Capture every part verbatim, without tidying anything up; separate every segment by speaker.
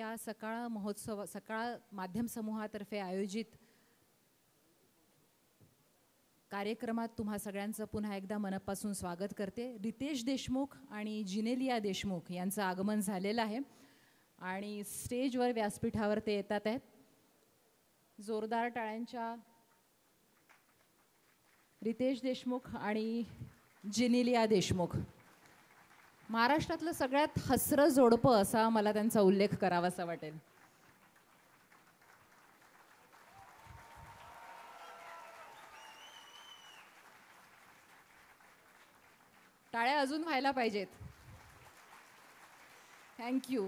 Speaker 1: या सकाळ महोत्सव सकाळ माध्यम समूहातर्फे आयोजित कार्यक्रमात तुम्हा सगळ्यांचं पुन्हा एकदा मनापासून स्वागत करते। रितेश देशमुख आणि जिनेलिया देशमुख यांचं आगमन झालेलं आहे आणि स्टेजवर व्यासपीठावर ते येतात आहेत। जोरदार टाळ्यांच्या रितेश देशमुख आणि जिनेलिया देशमुख महाराष्ट्रातलं सगळ्यात हसरं जोडपं असा मला त्यांचा उल्लेख करावासा वाटेल। टाळ्या अजून व्हायला पाहिजेत। थँक्यू।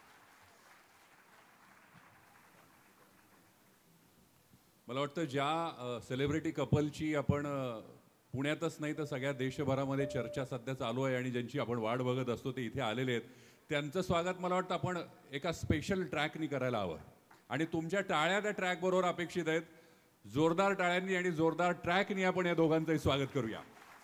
Speaker 2: मला वाटतं ज्या सेलिब्रिटी कपलची आपण पुण्यातच नाही तर सगळ्या देशभरामध्ये चर्चा सध्या चालू आहे आणि ज्यांची आपण वाट बघत असतो ते इथे आलेले आहेत, त्यांचं स्वागत मला वाटतं आपण एका स्पेशल ट्रॅकनी करायला हवं आणि तुमच्या टाळ्या त्या ट्रॅक बरोबर अपेक्षित आहेत। जोरदार टाळ्यांनी आणि जोरदार ट्रॅकनी आपण या दोघांचंही स्वागत करूया।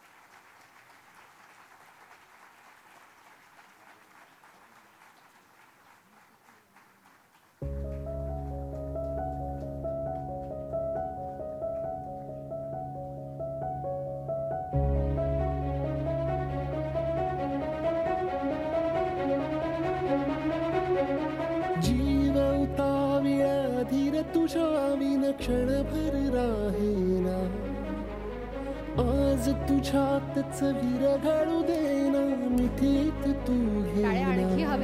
Speaker 3: क्षणभर राहेना आज तुझ्यातच विरघळू देना मिठीत तू घेना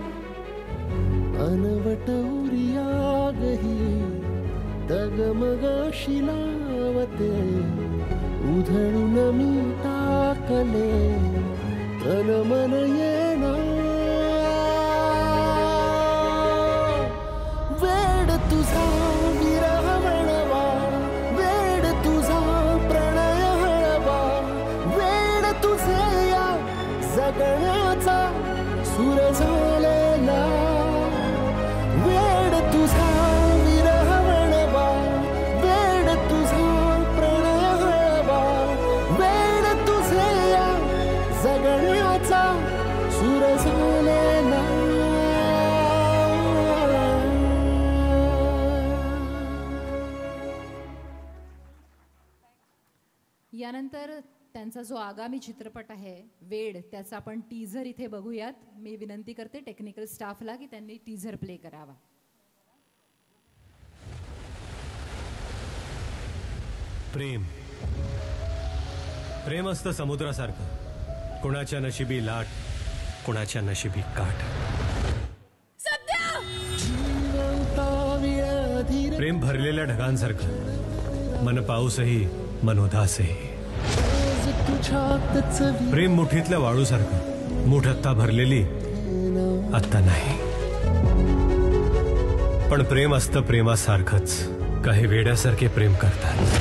Speaker 3: अनवट उरियागही डगमगाशी लावते उधळून मी टाकले तन मन येना वेड तुझा जगण्याचा सूर झालेला वेड तुझा विरह वणवा वेड तुझा प्रणय हळवा वेड तुझे या जगण्याचा सूर झालेला।
Speaker 1: यानंतर त्यांचा जो आगामी चित्रपट आहे वेड त्याचा आपण टीझर इथे बघूयात। मी विनंती करते टेक्निकल स्टाफला की त्यांनी टीझर प्ले करावा।
Speaker 4: प्रेम प्रेम असतं समुद्रासारखं, कुणाच्या नशिबी लाट कुणाच्या नशिबी काठ। प्रेम भरलेल्या ढगांसारखं, मन पाऊसही मन उदासही। प्रेम मुठीतल्या वाळूसारखं, मुठ आत्ता भरलेली आत्ता नाही, पण प्रेम असतं प्रेमासारखंच, काही वेड्यासारखे प्रेम करतात।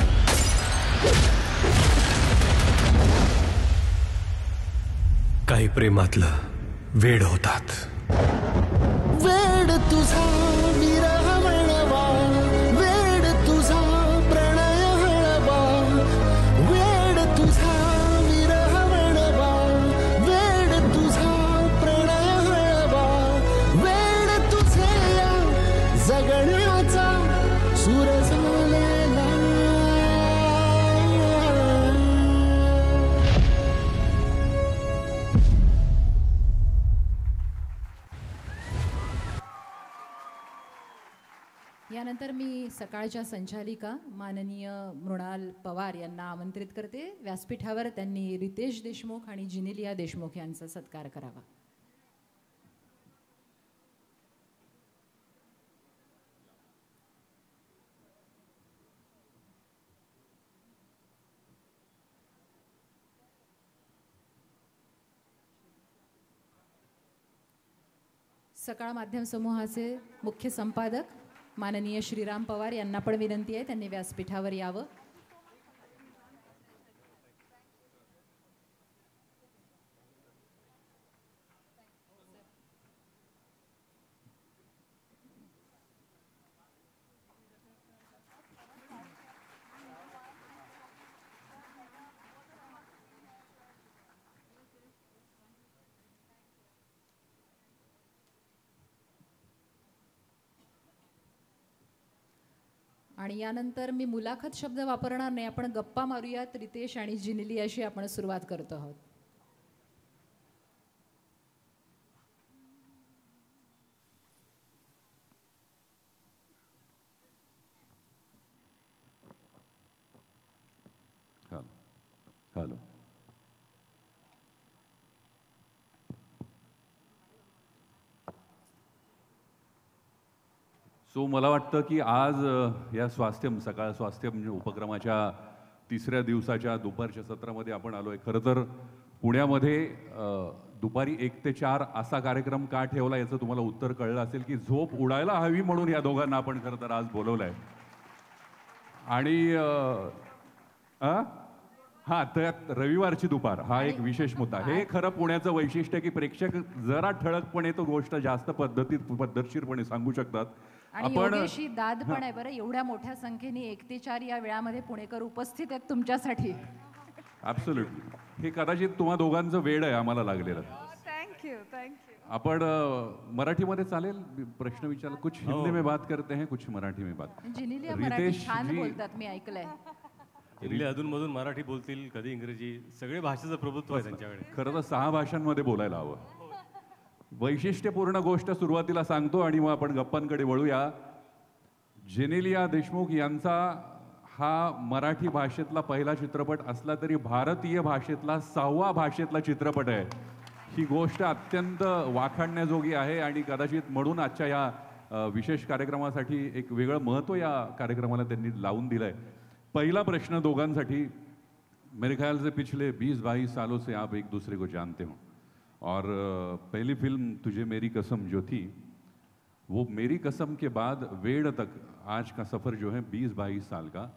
Speaker 4: काही प्रेमातलं वेड होतात।
Speaker 3: वेड तुझा विरह वणवा वेड तुझा प्रणय हळवा वेड तुझा विरह वणवा वेड तुझा प्रणय हळवा वेड तुझे या जगण्याचा सूर झालेला।
Speaker 1: यानंतर मी सकाळच्या संचालिका माननीय मृणाल पवार यांना आमंत्रित करते व्यासपीठावर। त्यांनी रितेश देशमुख आणि जिनेलिया देशमुख यांचा सत्कार करावा। सकाळ माध्यम समूहाचे मुख्य संपादक माननीय श्रीराम पवार यांना पण विनंती आहे त्यांनी व्यासपीठावर यावं। आणि यानंतर मी मुलाखत शब्द वापरणार नाही, आपण गप्पा मारूयात रितेश आणि जिनेलियाशी आपण सुरुवात करतो आहोत.
Speaker 2: हॅलो. सो मला वाटतं की आज अ, या स्वास्थ्यम सकाळ स्वास्थ्यम उपक्रमाच्या तिसऱ्या दिवसाच्या दुपारच्या सत्रामध्ये आपण आलो आहे. खरं तर पुण्यामध्ये अ, दुपारी एक ते चार असा कार्यक्रम का ठेवला याचं तुम्हाला उत्तर कळलं असेल की झोप उडायला हवी म्हणून या दोघांना आपण खरं तर आज बोलवलं आहे. आणि अ, अ? हा, त्यात रविवारची दुपार हा एक विशेष मुद्दा. हे खरं पुण्याचं वैशिष्ट्य की प्रेक्षक जरा ठळकपणे तो गोष्ट जास्त पद्धतीत पद्धतशीरपणे सांगू शकतात.
Speaker 1: आणि योगेशी दाद पण आहे बरं, एवढ्या मोठ्या संख्येने एक ते चार या वेळामध्ये पुणेकर उपस्थित आहेत तुमच्यासाठी.
Speaker 2: ऍब्सोल्युटली. हे कदाचित तुम्हा दोघांचं वेड आहे आम्हाला लागलेलं.
Speaker 5: Thank you thank you.
Speaker 2: आपण अ, मराठीमध्ये चालेल प्रश्न विचारला. कुछ हिंदी में बात करते हैं, कुछ मराठी में बात.
Speaker 1: जिनेलिया मराठी छान बोलतात, मी ऐकलंय.
Speaker 4: इंग्लिश अधूनमधून मराठी बोलतील, कधी इंग्रजी, सगळे भाषेचं प्रभुत्व आहे त्यांच्याकडे.
Speaker 2: खरं तर सहा भाषांमध्ये बोलायला हवं. वैशिष्ट्यपूर्ण गोष्ट सुरुवातीला सांगतो आणि मग आपण गप्पांकडे वळूया. जेनेलिया देशमुख यांचा हा मराठी भाषेतला पहिला चित्रपट असला तरी भारतीय भाषेतला सहावा भाषेतला चित्रपट आहे. ही गोष्ट अत्यंत वाखाणण्याजोगी आहे आणि कदाचित म्हणून आजच्या या अ, विशेष कार्यक्रमासाठी एक वेगळं महत्त्व या कार्यक्रमाला त्यांनी लावून दिलंय. पहला प्रश्न दोगांसाठी. मेरे ख्याल से पिछले बीस बाईस सालों से आप एक दूसरे को जानते हो और पहली फिल्म तुझे मेरी कसम जो थी वो मेरी कसम के बाद वेड़ तक आज का सफ़र जो है बीस बाईस साल का,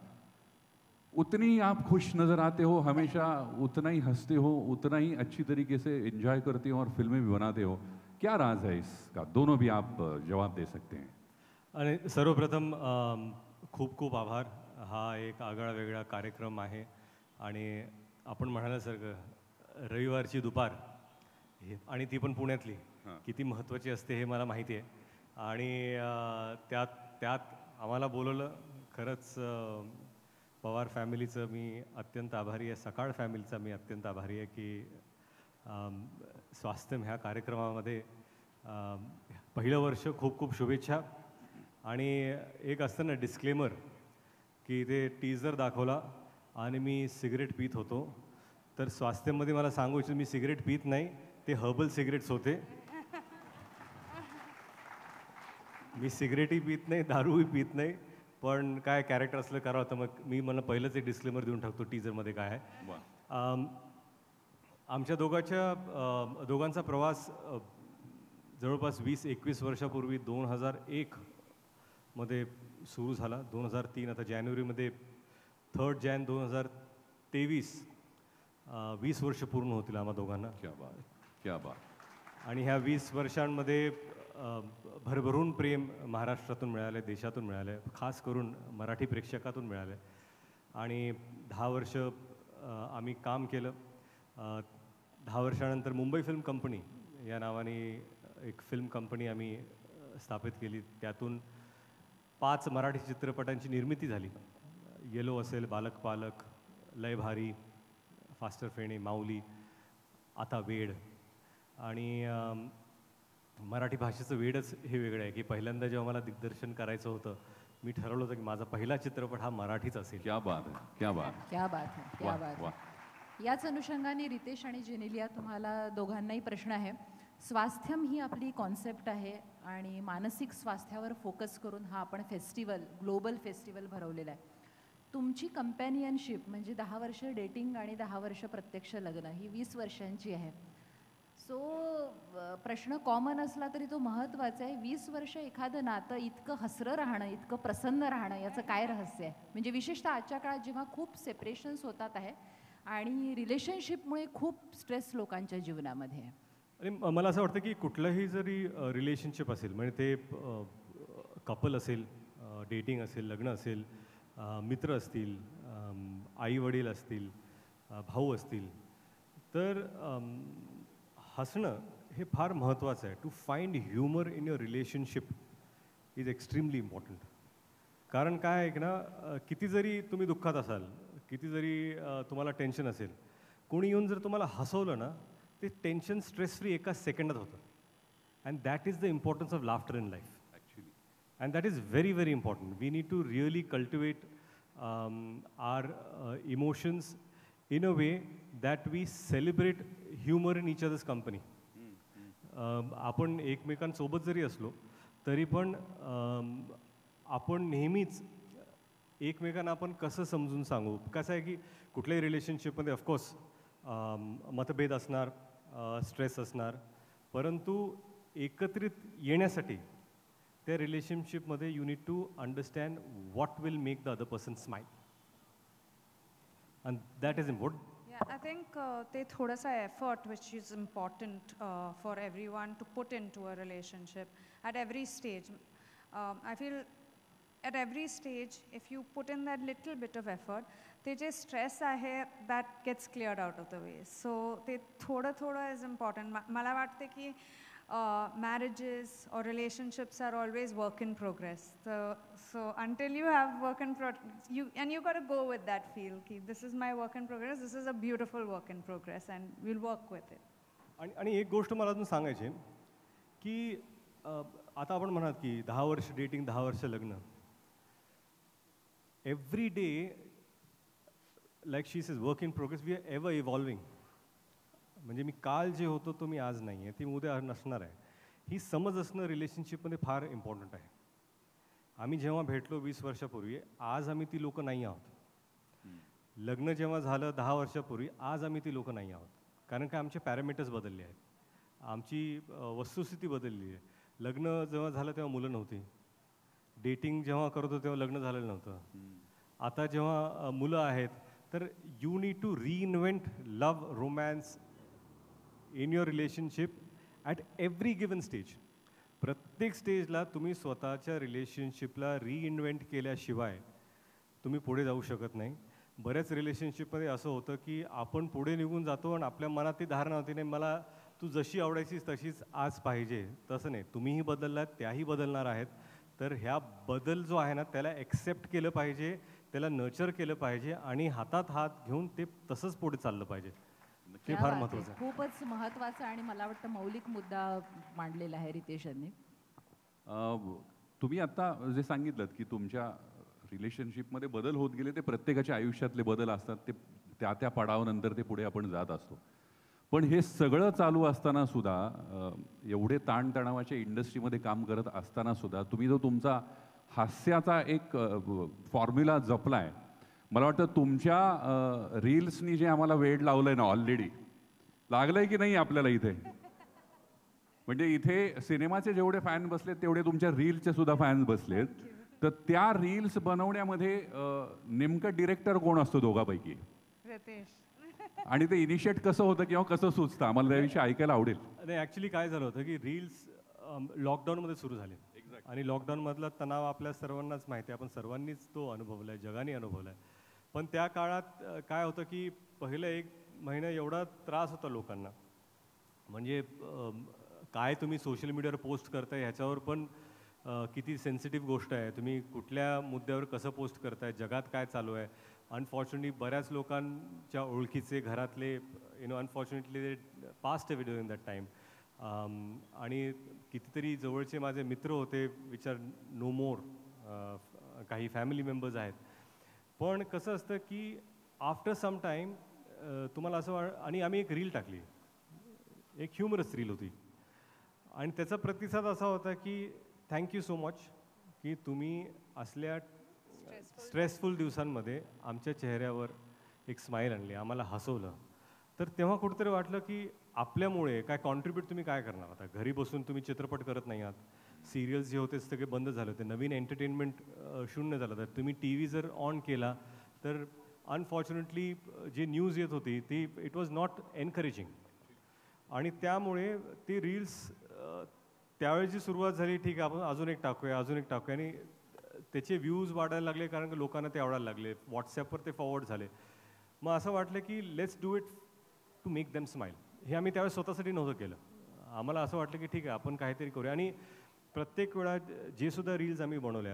Speaker 2: उतनी आप खुश नज़र आते हो हमेशा, उतना ही हंसते हो, उतना ही अच्छी तरीके से एंजॉय करते हो और फिल्में भी बनाते हो. क्या राज है इसका? दोनों भी आप जवाब दे सकते हैं.
Speaker 4: आणि सर्वप्रथम अम, खूप खूप आभार. हा एक आगळा वेगळा कार्यक्रम आहे आणि आपण म्हणाल्यासारखं रविवारची दुपार हे आणि ती पण पुण्यातली किती महत्त्वाची असते हे मला माहिती आहे. आणि अ, त्यात त्यात आम्हाला बोलवलं. खरंच अ, पवार फॅमिलीचं मी अत्यंत आभारी आहे. सकाळ फॅमिलीचा मी अत्यंत आभारी आहे की अम, स्वास्थ्यम ह्या कार्यक्रमामध्ये अम, पहिलं वर्ष खूप खूप शुभेच्छा. आणि एक असतं ना डिस्क्लेमर की ते टीजर दाखवला आणि मी सिगरेट पीत होतो, तर स्वास्थ्यमध्ये मला सांगू इच्छितो मी सिगरेट पीत नाही, ते हर्बल सिगरेट्स होते. मी सिगरेटही पीत नाही, दारूही पीत नाही, पण काय कॅरेक्टर असलं करावं तर मग मी मला पहिलंच एक डिस्क्लेमर देऊन टाकतो टीजरमध्ये काय आहे. अम, आमच्या दोघांच्या अ, दोघांचा प्रवास अ, जवळपास वीस एकवीस वर्षापूर्वी दोन हजार एक मध्ये सुरू झाला. दोन हजार तीन आता जानेवारीमध्ये थर्ड जॅन दोन हजार तेवीस वीस वर्ष पूर्ण होतील आम्हा दोघांना.
Speaker 2: क्या बात, क्या बात.
Speaker 4: आणि ह्या वीस वर्षांमध्ये अ, भरभरून प्रेम महाराष्ट्रातून मिळालं, देशातून मिळालं, खास करून मराठी प्रेक्षकातून मिळालं. आणि दहा वर्ष अ, आम्ही काम केलं. अ, दहा वर्षानंतर मुंबई फिल्म कंपनी या नावाने एक फिल्म कंपनी आम्ही अ, स्थापित केली. त्यातून पाच मराठी चित्रपटांची निर्मिती झाली. येलो असेल, बालक पालक, लय भारी, फास्टर फेणे, माऊली, आता वेड. आणि अम, मराठी भाषेचं वेडच हे वेगळं आहे की पहिल्यांदा जेव्हा मला दिग्दर्शन करायचं होतं मी ठरवलं होतं की माझा पहिला चित्रपट हा मराठीच असेल.
Speaker 2: क्या बात है, क्या बात.
Speaker 1: क्या बात है, क्या
Speaker 2: वाह,
Speaker 1: बात
Speaker 2: वाह.
Speaker 1: है. याच अनुषंगाने रितेश आणि जेनेलिया तुम्हाला दोघांनाही प्रश्न आहे. स्वास्थ्यम ही आपली कॉन्सेप्ट आहे आणि मानसिक स्वास्थ्यावर फोकस करून हा आपण फेस्टिवल, ग्लोबल फेस्टिवल भरवलेला आहे. तुमची कंपॅनियनशिप म्हणजे दहा वर्ष डेटिंग आणि दहा वर्ष प्रत्यक्ष लग्न ही वीस वर्षांची आहे. सो प्रश्न कॉमन असला तरी तो महत्त्वाचा आहे. वीस वर्ष एखादं नातं इतकं हसरं राहणं, इतकं प्रसन्न राहणं याचं काय रहस्य आहे? म्हणजे विशेषतः आजच्या काळात जेव्हा खूप सेपरेशन्स होतात आहे आणि रिलेशनशिपमुळे खूप स्ट्रेस लोकांच्या जीवनामध्ये आहे.
Speaker 4: आणि म- मला असं वाटतं की कुठलंही जरी रिलेशनशिप असेल म्हणजे ते कपल असेल, डेटिंग असेल, लग्न असेल, अ, मित्र असतील, आई वडील असतील, अ, भाऊ असतील, तर अम, हसणं हे फार महत्त्वाचं आहे. To find humour in your relationship is extremely important. कारण काय आहे की ना अ, किती जरी तुम्ही दुःखात असाल, किती जरी अ, तुम्हाला टेन्शन असेल, कोणी येऊन जर तुम्हाला हसवलं ना, ते टेन्शन स्ट्रेस फ्री एका सेकंडात होतं. And that is the importance of laughter in life.
Speaker 2: Actually
Speaker 4: And that is very, very important. We need to really cultivate um, our uh, emotions in a way that we celebrate humor in each other's company. Um, आपण एकमेकांसोबत जरी असलो तरी पण um, आपण नेहमीच एकमेकांना आपण कसं समजून सांगू. कसं आहे की कुठल्याही रिलेशनशिपमध्ये ऑफकोर्स मतभेद असणार, स्ट्रेस असणार, परंतु एकत्रित येण्यासाठी त्या रिलेशनशिपमध्ये you need to understand what will make the other person smile. And that is important.
Speaker 5: Yeah, I think uh, they थोडासा effort which is important uh, for everyone to put into a relationship at every stage. Um, I feel at every stage, if you put in that little bit of effort, ते जे stress आहे that gets cleared out of the way. So ते थोडं थोडं is important. मा- मला वाटते की uh, marriages or relationships are always work in progress. So, so until you have work in progress, you and you got to go with that feel. Ki, this is my work in progress. This is a beautiful work in progress, and we'll work with it.
Speaker 4: आणि आणि एक गोष्ट मला अजून सांगायची आहे की अ, आता आपण म्हणाल की दहा वर्ष डेटिंग, दहा वर्ष लग्न. Every day like she is work in progress. We are ever evolving. म्हणजे मी काल जे होतो तो मी आज नाही आहे, ती मी उद्या नसणार आहे. ही समज असणं रिलेशनशिपमध्ये फार इम्पॉर्टंट आहे. आम्ही जेव्हा भेटलो वीस वर्षापूर्वी, आज आम्ही ती लोकं नाही आहोत. लग्न जेव्हा झालं दहा वर्षापूर्वी, आज आम्ही ती लोकं नाही आहोत. कारण का आमचे पॅरामीटर्स बदलले आहेत, आमची अ, वस्तुस्थिती बदलली आहे. लग्न जेव्हा झालं तेव्हा मुलं नव्हती. डेटिंग जेव्हा करत होतो तेव्हा लग्न झालेलं नव्हतं. आता जेव्हा अ, मुलं आहेत, तर you need to reinvent love, romance in your relationship at every given stage. प्रत्येक स्टेजला तुम्ही स्वतःच्या रिलेशनशिपला रिइन्व्हेंट केल्याशिवाय तुम्ही पुढे जाऊ शकत नाही. बऱ्याच रिलेशनशिपमध्ये असं होतं की आपण पुढे निघून जातो आणि आपल्या मनात ती धारणा होती, नाही मला तू जशी आवडायचीस तशीच आज पाहिजे. तसं नाही, तुम्हीही बदललात, त्याही बदलणार आहेत. तर ह्या बदल जो आहे ना त्याला ॲक्सेप्ट केलं पाहिजे, त्याला नर्चर केलं पाहिजे आणि हातात हात घेऊन ते तसंच पुढे चाललं पाहिजे. ते
Speaker 1: क्या
Speaker 4: फार
Speaker 1: बात आहे.
Speaker 4: महत्त्वाचं आहे.
Speaker 1: खूपच महत्त्वाचा आणि मला वाटतं मौलिक मुद्दा मांडलेला आहे रितेश यांनी.
Speaker 2: अ, तुम्ही आता जे सांगितलं की तुमच्या रिलेशनशिपमध्ये बदल होत गेले, ते प्रत्येकाच्या आयुष्यातले बदल असतात, ते त्या त्या पडावानंतर ते पुढे आपण जात असतो. पण हे सगळं चालू असताना सुद्धा अ, एवढे ताणतणावाच्या इंडस्ट्रीमध्ये काम करत असताना सुद्धा तुम्ही जो तुमचा हास्याचा एक फॉर्म्युला जपलाय, मला वाटतं तुमच्या रील्सनी जे आम्हाला वेड लावलंय ना, ऑलरेडी लागलंय की नाही आपल्याला इथे. म्हणजे इथे सिनेमाचे जेवढे फॅन बसलेत तेवढे तुमच्या रील्सचे सुद्धा फॅन्स बसलेत. तर त्या रील्स बनवण्यामध्ये अ, नेमकं डिरेक्टर कोण असतो दोघांपैकी,
Speaker 5: रितेश.
Speaker 2: आणि ते इनिशिएट कसं होतं किंवा कसं सुचतं, आम्हाला त्याविषयी ऐकायला आवडेल.
Speaker 4: नाही, ॲक्च्युली काय झालं होतं की रील्स लॉकडाऊनमध्ये सुरू झाले आणि लॉकडाऊनमधला तणाव आपल्या सर्वांनाच माहिती आहे, आपण सर्वांनीच तो अनुभवला आहे, जगाने अनुभवला आहे. पण त्या काळात अ, काय होतं की पहिलं एक महिना एवढा त्रास होता लोकांना. म्हणजे अ, काय तुम्ही सोशल मीडियावर पोस्ट करताय ह्याच्यावर पण अ, किती सेन्सिटिव्ह गोष्ट आहे, तुम्ही कुठल्या मुद्द्यावर कसं पोस्ट करताय, जगात काय चालू आहे. अनफॉर्च्युनेटली बऱ्याच लोकांच्या ओळखीचे घरातले you know unfortunately they passed a video in that time. आणि कितीतरी जवळचे माझे मित्र होते विच आर नो मोर, काही फॅमिली मेंबर्स आहेत. पण कसं असतं की आफ्टर सम टाईम तुम्हाला असं वा आणि आम्ही एक रील टाकली, एक ह्युमरस रील होती, आणि त्याचा प्रतिसाद असा होता की थँक्यू सो मच की तुम्ही असल्या स्ट्रेसफुल दिवसांमध्ये आमच्या चेहऱ्यावर एक स्माईल आणली, आम्हाला हसवलं. तर तेव्हा कुठेतरी वाटलं की आपल्यामुळे काय कॉन्ट्रीब्यूट तुम्ही काय करणार. आता घरी बसून तुम्ही चित्रपट करत नाही आहात, सिरियल्स जे होते सगळे बंद झाले होते, नवीन एंटरटेनमेंट शून्य झालं. तर तुम्ही टी व्ही जर ऑन केला तर अनफॉर्च्युनेटली जी न्यूज येत होती ती इट वॉज नॉट एनकरेजिंग. आणि त्यामुळे ती रील्स त्यावेळेची सुरुवात झाली, ठीक आहे आपण अजून एक टाकूया, अजून एक टाकूया, आणि त्याचे व्ह्यूज वाढायला लागले कारण की लोकांना ते आवडायला लागले. व्हॉट्सॲपवर ते फॉरवर्ड झाले. मग असं वाटलं की let's do it to make them smile. हे आम्ही त्यावेळेस स्वतःसाठी नव्हतं केलं. आम्हाला असं वाटलं की ठीक आहे आपण काहीतरी करूया. आणि प्रत्येक वेळा जे सुद्धा रील्स आम्ही बनवल्या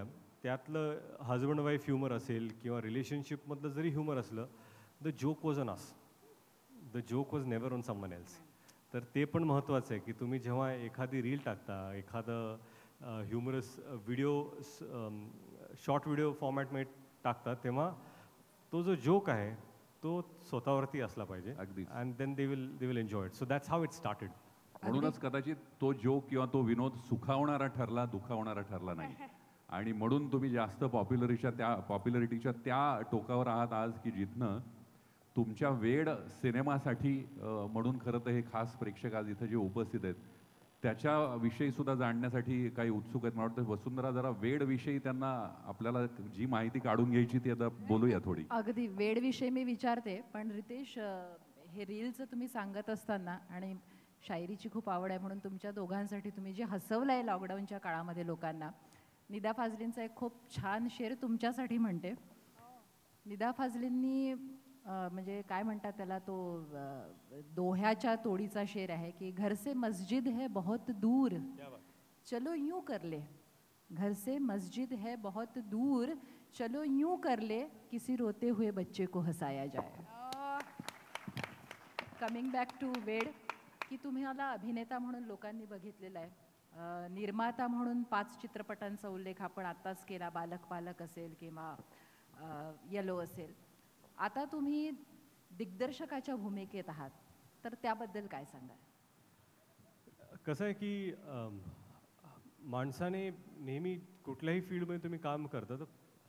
Speaker 4: त्यातलं हजबंड वाईफ ह्युमर असेल किंवा रिलेशनशिपमधलं जरी ह्युमर असलं, the joke was on us, the joke was never on someone else. तर ते पण महत्त्वाचं आहे की तुम्ही जेव्हा एखादी रील टाकता, एखादं ह्युमरस व्हिडिओ शॉर्ट व्हिडिओ फॉर्मॅटमध्ये टाकता, तेव्हा तो जो जोक आहे तो स्वतःवरती असला पाहिजे.
Speaker 2: अगदीच.
Speaker 4: And then they will they will enjoy it. So that's how it started.
Speaker 2: म्हणूनच कदाचित तो जोक किंवा तो विनोद सुखावणारा ठरला, दुखावणारा ठरला नाही. आणि म्हणून तुम्ही जास्त पॉप्युलरीच्या त्या पॉप्युलरिटीच्या त्या टोकावर आहात आज, की जिथनं तुमच्या वेड सिनेमासाठी अ, म्हणून खरं तर हे खास प्रेक्षक आज इथं जे उपस्थित आहेत त्याच्याविषयी सुद्धा जाणण्यासाठी काही उत्सुक आहेत. मला वाटतं वसुंधरा जरा वेडविषयी त्यांना आपल्याला जी माहिती काढून घ्यायची ती आता बोलूया थोडी.
Speaker 1: अगदी वेळविषयी मी विचारते, पण रितेश अ, हे रीलचं तुम्ही सांगत असताना आणि शायरीची खूप आवड आहे म्हणून तुमच्या दोघांसाठी तुम्ही जे हसवलं आहे लॉकडाऊनच्या काळामध्ये लोकांना, निदा फाजलींचा एक खूप छान शेर तुमच्यासाठी म्हणते. निदा फाजलींनी अ, म्हणजे काय म्हणतात त्याला, तो अ, दोह्याच्या तोडीचा शेर आहे की घर से मस्जिद है बहुत दूर, चलो यूं कर ले. घर से मस्जिद है बहुत दूर, चलो यूं कर ले, किसी रोते हुए बच्चे को हसाया जाए. कमिंग बॅक टू वेड, की तुम्हाला अभिनेता म्हणून लोकांनी बघितलेला आहे, अ, निर्माता म्हणून पाच चित्रपटांचा उल्लेख आपण आत्ताच केला, बालक पालक असेल किंवा येलो असेल. आता तुम्ही दिग्दर्शकाच्या भूमिकेत आहात, तर त्याबद्दल काय सांगाल?
Speaker 4: कसं आहे की अम, माणसाने नेहमी कुठल्याही फील्डमध्ये तुम्ही काम करता तर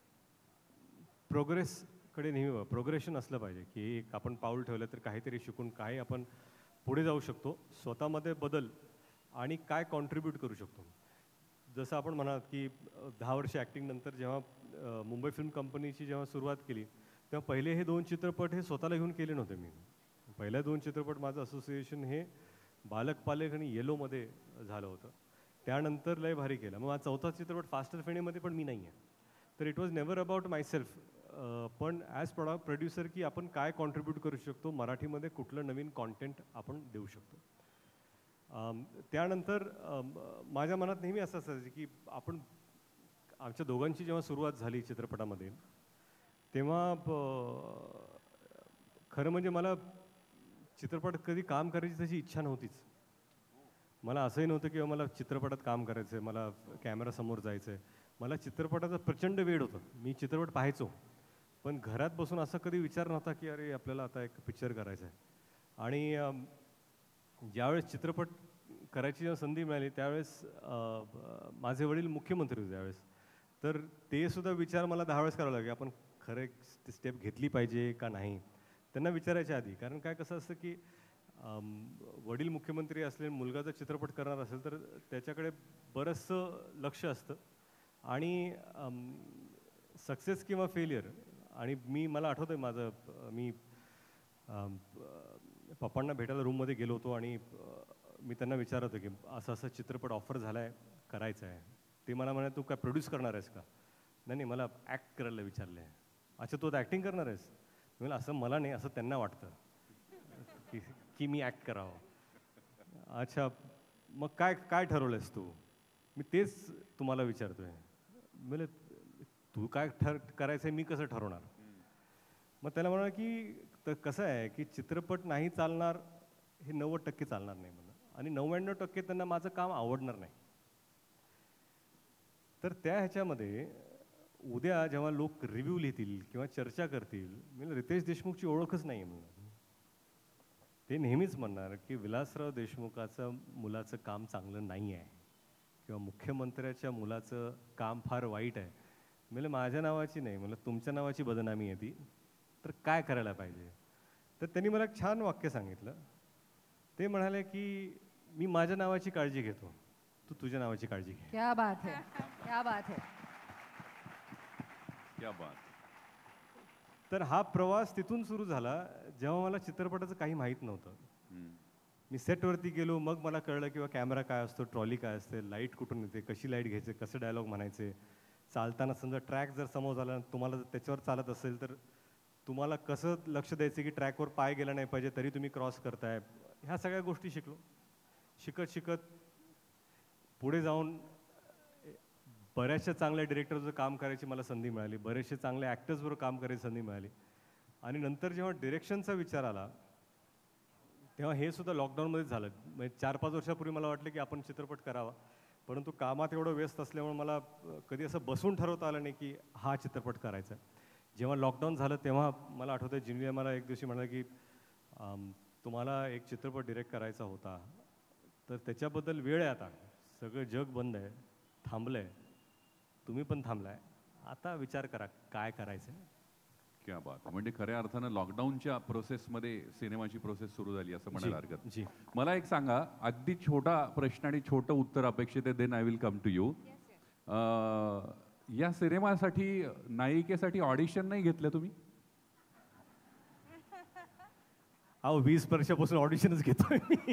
Speaker 4: प्रोग्रेसकडे नेहमी प्रोग्रेशन असलं पाहिजे, की एक आपण पाऊल ठेवलं तर काहीतरी शिकून काही आपण पुढे जाऊ शकतो, स्वतःमध्ये बदल आणि काय कॉन्ट्रीब्यूट करू शकतो. जसं आपण म्हणाल की अ, दहा वर्ष ॲक्टिंगनंतर जेव्हा अ, मुंबई फिल्म कंपनीची जेव्हा सुरुवात केली तेव्हा पहिले हे दोन चित्रपट हे स्वतःला घेऊन केले नव्हते मी. पहिल्या दोन चित्रपट माझं असोसिएशन हे बालक पालक आणि येलोमध्ये झालं होतं. त्यानंतर लय भारी केलं. मग माझा चौथा चित्रपट फास्टर फेणेमध्ये पण मी नाही आहे. तर it was never about myself, पण ॲज प्रोडा प्रोड्युसर की आपण काय कॉन्ट्रीब्यूट करू शकतो, मराठीमध्ये कुठलं नवीन कॉन्टेंट आपण देऊ शकतो. अम, त्यानंतर अम, माझ्या मनात नेहमी असं असायचं की आपण आमच्या दोघांची जेव्हा सुरुवात झाली चित्रपटामध्ये तेव्हा ब- खरं म्हणजे मला चित्रपट कधी काम करायची तशी इच्छा नव्हतीच. मला असंही नव्हतं की मला चित्रपटात काम करायचं आहे, मला कॅमेरासमोर जायचं आहे. मला चित्रपटाचा प्रचंड वेळ होतं, मी चित्रपट पाहायचो, पण घरात बसून असा कधी विचार नव्हता की अरे आपल्याला आता एक पिक्चर करायचा आहे. आणि अम, ज्यावेळेस चित्रपट करायची जेव्हा संधी मिळाली त्यावेळेस अ, ब- माझे वडील मुख्यमंत्री होते त्यावेळेस. तर ते सुद्धा विचार मला दहा वेळेस करावा लागेल, आपण खरं स्टेप घेतली पाहिजे का नाही, त्यांना विचारायच्या आधी. कारण काय कसं असतं की अम, वडील मुख्यमंत्री असले, मुलगा जर चित्रपट करणार असेल तर त्याच्याकडे बरंचसं लक्ष असतं. आणि सक्सेस किंवा फेलियर, आणि मी मला आठवतं आहे माझं अ, मी अम, अ, पप्पांना भेटायला रूममध्ये गेलो होतो आणि अ, मी त्यांना विचारत होतो की असं असं चित्रपट ऑफर झाला आहे, करायचा आहे. ते मला म्हणाले तू काय प्रोड्यूस करणार आहेस का? नाही नाही, मला ॲक्ट करायला विचारलं आहे. अच्छा तू आता ॲक्टिंग करणार आहेस? मी म्हणलं असं मला नाही, असं त्यांना वाटतं की की मी ॲक्ट करावं. अच्छा मग काय काय ठरवलं आहेस तू? मी तेच तुम्हाला विचारतो आहे. म्हणजे तू काय ठर करायचं आहे मी कसं ठरवणार? मग त्याला म्हणाल की तर कसं आहे की चित्रपट नाही चालणार हे नव्वद टक्के चालणार नाही म्हणून, आणि नव्याण्णव टक्के त्यांना माझं काम आवडणार नाही. तर त्या ह्याच्यामध्ये उद्या जेव्हा लोक रिव्ह्यू लिहितील किंवा चर्चा करतील, मी रितेश देशमुखची ओळखच नाही आहे म्हणून. ते नेहमीच म्हणणार की विलासराव देशमुखाचं मुलाचं काम चांगलं नाही आहे किंवा मुख्यमंत्र्याच्या मुलाचं काम फार वाईट आहे. म्हणजे माझ्या नावाची नाही, मला तुमच्या नावाची बदनामी आहे ती, तर काय करायला पाहिजे? तर त्यांनी मला एक छान वाक्य सांगितलं. ते म्हणाले की मी माझ्या नावाची काळजी घेतो, तू तुझ्या नावाची काळजी घे.
Speaker 1: क्या बात है, क्या बात है.
Speaker 2: क्या बात.
Speaker 4: तर हा प्रवास तिथून सुरू झाला जेव्हा मला चित्रपटाचं काही माहीत नव्हतं.
Speaker 2: हम्म.
Speaker 4: मी सेटवरती गेलो, मग मला कळलं किंवा कॅमेरा काय असतो, ट्रॉली काय असते, लाईट कुठून येते, कशी लाईट घ्यायचे, कसं डायलॉग म्हणायचे, चालताना समजा ट्रॅक जर समोर झाला तुम्हाला जर त्याच्यावर चालत असेल तर तुम्हाला कसं लक्ष द्यायचं की ट्रॅकवर पाय गेला नाही पाहिजे तरी तुम्ही क्रॉस करताय. ह्या सगळ्या गोष्टी शिकलो. शिकत शिकत पुढे जाऊन बऱ्याचशा चांगल्या डिरेक्टरचं काम करायची मला संधी मिळाली, बरेचसे चांगल्या ॲक्टर्सबरोबर काम करायची संधी मिळाली. आणि नंतर जेव्हा डिरेक्शनचा विचार आला तेव्हा हे सुद्धा लॉकडाऊनमध्येच झालं. म्हणजे चार पाच वर्षापूर्वी मला वाटलं की आपण चित्रपट करावा, परंतु कामात एवढं व्यस्त असल्यामुळे मला अ, कधी असं बसून ठरवता आलं नाही की हा चित्रपट करायचा. जेव्हा लॉकडाऊन झालं तेव्हा मला आठवतं जिनलिया मला एक दिवशी म्हणाला की अम, तुम्हाला एक चित्रपट डिरेक्ट करायचा होता, तर त्याच्याबद्दल वेळ आहे आता, सगळं जग बंद आहे, थांबलं आहे, तुम्ही पण थांबलाय, आता विचार करा काय करायचं आहे.
Speaker 2: क्या बात आहे. म्हणजे खऱ्या अर्थानं लॉकडाऊनच्या प्रोसेसमध्ये सिनेमाची प्रोसेस सुरू झाली असं म्हणायला हरकत नाही.
Speaker 4: जी
Speaker 2: मला एक सांगा, अगदी छोटा प्रश्न आणि छोटं उत्तर अपेक्षित आहे, then I will come to you. या सिनेमासाठी नायिकेसाठी ऑडिशन नाही घेतलं तुम्ही?
Speaker 4: अहो वीस वर्षापासून ऑडिशनच घेतोय मी.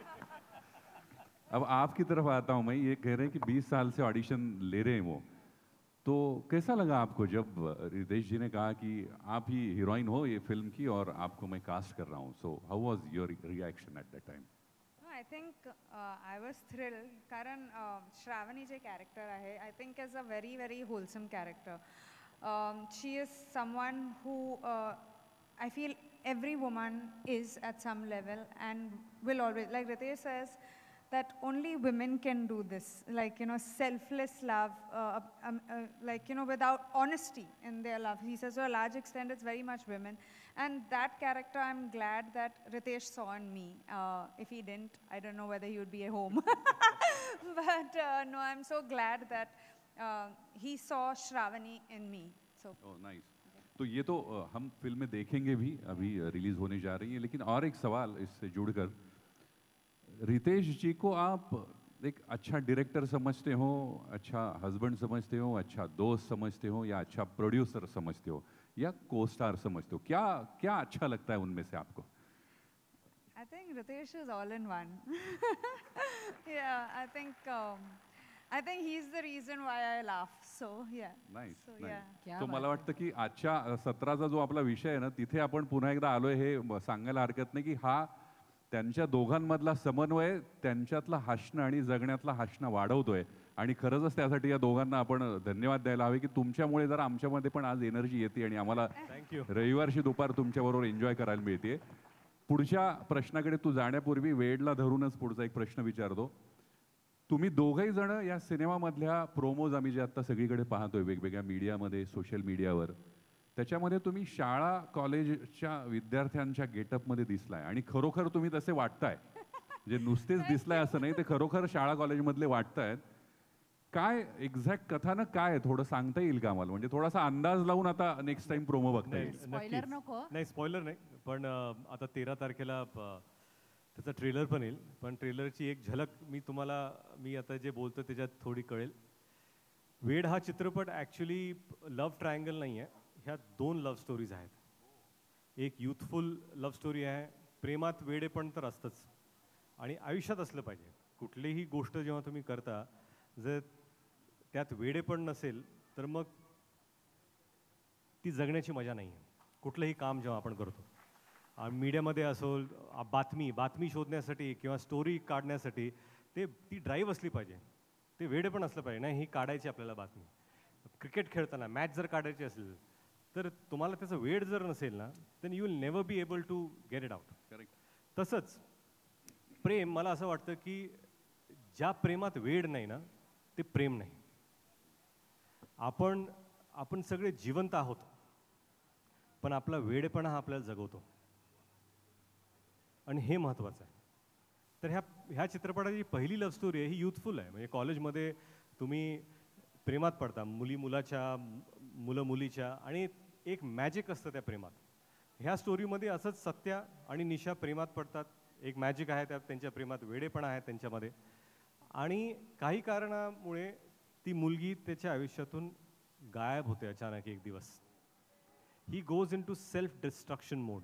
Speaker 2: अब आपकी तरफ आता हूँ मैं, ये कह रहे हैं कि बीस साल से ऑडिशन ले रहे हैं वो, तो कैसा लगा आपको जब रितेश जी ने कहा कि आप ही हीरोइन हो ये फिल्म की और आपको मैं कास्ट कर रहा हूँ? So how was your reaction at that time?
Speaker 5: No, I think uh, I was thrilled कारण uh, श्रावणी जे character आहे I think is a very very wholesome character. Um, she is someone who uh, I feel every woman is at some level and will always, like Ritesh says, that only women can do this, like, you know, selfless love, uh, um, uh, like, you know, without honesty in their love. He says to a large extent it's very much women. And that character I'm glad that Ritesh saw in me. Uh, if he didn't, I don't know whether he would be at home. But uh, no, I'm so glad that uh, he saw Shravani in me. So.
Speaker 2: Oh, nice. तो ये तो अ, हम film में देखेंगे भी, अभी release होने जा रही है. लेकिन और एक सवाल इससे जुड़कर, रितेश जी को आप एक अच्छा डायरेक्टर समझते हो, अच्छा हस्बैंड समझते हो, अच्छा दोस्त समझते हो, या अच्छा प्रोड्यूसर समझते हो, या को स्टार समझते हो? क्या क्या अच्छा लगता है उनमें से आपको?
Speaker 5: I think Ritesh is all in one. Yeah, I think um, I think he's the reason why I laugh. So yeah.
Speaker 2: Nice,
Speaker 5: So
Speaker 2: nice.
Speaker 5: yeah.
Speaker 1: क्या
Speaker 2: तो
Speaker 1: बात
Speaker 2: मला वाटतं की आजच्या अ, सत्राचा जो आपला विषय आहे ना, तिथे आपण पुन्हा एकदा आलोय हे म- सांगायला हरकत नाही की हा त्यांच्या दोघांमधला समन्वय त्यांच्यातला हसणं आणि जगण्यातला हसणं वाढवतोय. आणि खरंच त्यासाठी या दोघांना आपण धन्यवाद द्यायला हवे की तुमच्यामुळे जर आमच्यामध्ये पण आज एनर्जी येते आणि आम्हाला
Speaker 4: थँक्यू.
Speaker 2: रविवारची दुपार तुमच्याबरोबर एन्जॉय करायला मिळते. पुढच्या प्रश्नाकडे तू जाण्यापूर्वी वेडला धरूनच पुढचा एक प्रश्न विचारतो. तुम्ही दोघंही जण या सिनेमामधल्या प्रोमोज आम्ही जे आता सगळीकडे पाहतोय वेगवेगळ्या मीडियामध्ये, सोशल मीडियावर, त्याच्यामध्ये तुम्ही शाळा कॉलेजच्या विद्यार्थ्यांच्या गेटअपमध्ये दिसलाय आणि खरोखर तुम्ही तसे वाटताय. म्हणजे नुसतेच दिसलाय असं नाही, ते खरोखर शाळा कॉलेजमधले वाटतायत. काय एक्झॅक्ट कथानक काय आहे थोडं सांगता येईल का आम्हाला? म्हणजे थोडासा अंदाज लावून आता नेक्स्ट टाइम प्रोमो बघता
Speaker 4: नाही,
Speaker 2: येईल.
Speaker 1: Spoiler
Speaker 4: नक्कीच.
Speaker 1: नको?
Speaker 4: नाही स्पॉइलर नाही, पण अ, आता तेरा तारखेला अ, त्याचा ट्रेलर पण येईल. पण ट्रेलरची एक झलक मी तुम्हाला, मी आता जे बोलतो त्याच्यात थोडी कळेल. वेड हा चित्रपट ॲक्च्युली लव्ह ट्रायंगल नाही आहे, ह्या दोन लव्ह स्टोरीज आहेत. एक युथफुल लव्ह स्टोरी आहे, प्रेमात वेडेपण तर असतंच आणि आयुष्यात असलं पाहिजे. कुठलीही गोष्ट जेव्हा तुम्ही करता, जर त्यात वेडेपण नसेल तर मग ती जगण्याची मजा नाही आहे. कुठलंही काम जेव्हा आपण करतो, मीडियामध्ये असो, आ, बातमी बातमी शोधण्यासाठी किंवा स्टोरी काढण्यासाठी ते ती ड्राईव्ह असली पाहिजे, ते वेडेपण असलं पाहिजे. नाही, ही काढायची आपल्याला बातमी. क्रिकेट खेळताना मॅच जर काढायची असेल तर तुम्हाला त्याचं वेड जर नसेल ना, then you will never be able to get it out.
Speaker 2: Correct.
Speaker 4: तसंच प्रेम, मला असं वाटतं की ज्या प्रेमात वेड नाही ना, ते प्रेम नाही. आपण आपण सगळे जिवंत आहोत, पण आपला वेडेपणा हा आपल्याला जगवतो आणि हे महत्त्वाचं आहे. तर ह्या ह्या चित्रपटाची पहिली लव्ह स्टोरी आहे, ही युथफुल आहे. म्हणजे कॉलेजमध्ये तुम्ही प्रेमात पडता, मुली मुलाच्या, मुलं मुलीच्या, आणि एक मॅजिक असतं त्या प्रेमात. ह्या स्टोरीमध्ये असंच सत्या आणि निशा प्रेमात पडतात. एक मॅजिक आहे त्या त्यांच्या प्रेमात, वेडेपणा आहे त्यांच्यामध्ये. आणि काही कारणामुळे ती मुलगी त्याच्या आयुष्यातून गायब होते अचानक एक दिवस. He goes into self destruction mode.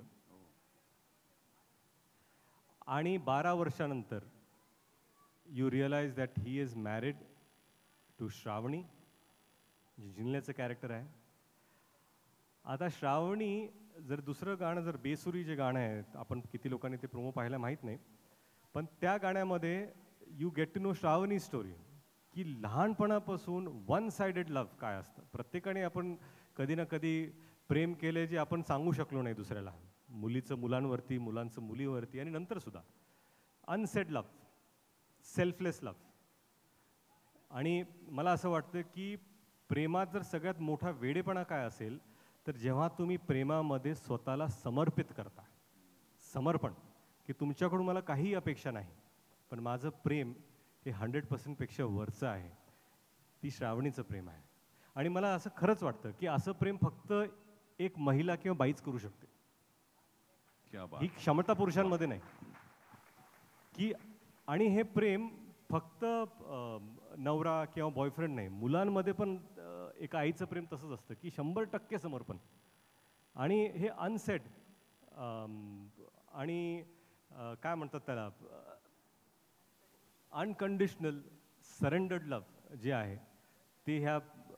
Speaker 4: आणि बारा वर्षानंतर you realise that he is married to Shravani, जी जिनल्याचं कॅरेक्टर आहे. आता श्रावणी, जर दुसरं गाणं, जर बेसुरी जे गाणं आहे, आपण किती लोकांनी ते प्रोमो पाहायला माहीत नाही, पण त्या गाण्यामध्ये you get to know Shravani story. की लहानपणापासून वन साइडेड लव्ह काय असतं. प्रत्येकाने आपण कधी ना कधी प्रेम केले जे आपण सांगू शकलो नाही दुसऱ्याला. मुलीचं मुलांवरती, मुलांचं मुलीवरती, आणि नंतरसुद्धा अनसेड लव्ह, सेल्फलेस लव्ह. आणि मला असं वाटतं की प्रेमात जर सगळ्यात मोठा वेडेपणा काय असेल तर जेव्हा तुम्ही प्रेमामध्ये स्वतःला समर्पित करता. समर्पण की तुमच्याकडून मला काही अपेक्षा नाही, पण माझं प्रेम हे हंड्रेड पर्सेंटपेक्षा वरचं आहे. ती श्रावणीचं प्रेम आहे. आणि मला असं खरंच वाटतं की असं प्रेम फक्त एक महिला किंवा बाईच करू शकते.
Speaker 2: क्या बात.
Speaker 4: ही क्षमता पुरुषांमध्ये नाही की. आणि हे प्रेम फक्त अं, नवरा किंवा बॉयफ्रेंड नाही, मुलांमध्ये पण अं, एका आईचं प्रेम तसंच असतं की शंभर टक्के समर्पण. आणि हे अनसेड आणि अं, काय म्हणतात त्याला, अनकंडिशनल सरेंडर्ड लव्ह जे आहे ते ह्या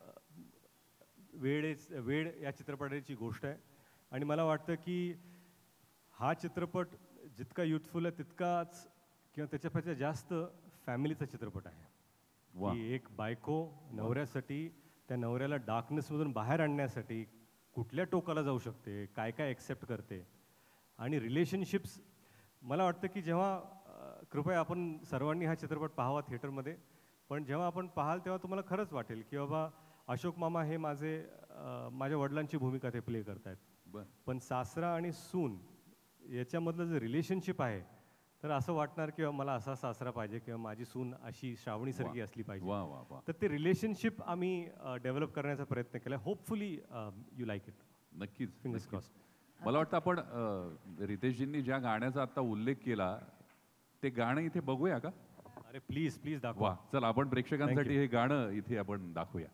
Speaker 4: वेळेच वेळ या चित्रपटाची गोष्ट आहे. आणि मला वाटतं की हा चित्रपट जितका युथफुल आहे तितकाच किंवा त्याच्यापेक्षा जास्त फॅमिलीचा चित्रपट आहे.
Speaker 2: वा.
Speaker 4: की एक बायको नवऱ्यासाठी, त्या नवऱ्याला डार्कनेसमधून बाहेर आणण्यासाठी कुठल्या टोकाला जाऊ शकते, काय काय एक्सेप्ट करते. आणि रिलेशनशिप्स, मला वाटतं की जेव्हा अ, कृपया आपण सर्वांनी हा चित्रपट पाहावा थिएटरमध्ये, पण जेव्हा आपण पाहाल तेव्हा तुम्हाला खरंच वाटेल की बाबा अशोक मामा हे माझे अ, माझ्या वडिलांची भूमिका ते प्ले करतायत.
Speaker 2: बर.
Speaker 4: पण सासरा आणि सून याच्यामधलं जे रिलेशनशिप आहे तर असं वाटणार की मला असा सासरा पाहिजे किंवा माझी सून अशी श्रावणीसारखी असली पाहिजे.
Speaker 2: वा वा वा.
Speaker 4: तर ते रिलेशनशिप आम्ही डेव्हलप करण्याचा प्रयत्न केला. Hopefully you like it.
Speaker 2: नक्कीच.
Speaker 4: Fingers
Speaker 2: नक्कीच.
Speaker 4: crossed.
Speaker 2: मला वाटतं आपण अ, रितेशजींनी ज्या गाण्याचा आता उल्लेख केला ते गाणं इथे बघूया का?
Speaker 4: अरे प्लीज प्लीज दाखवा.
Speaker 2: वा, चला आपण प्रेक्षकांसाठी
Speaker 4: Thank
Speaker 2: हे गाणं इथे आपण दाखवूया.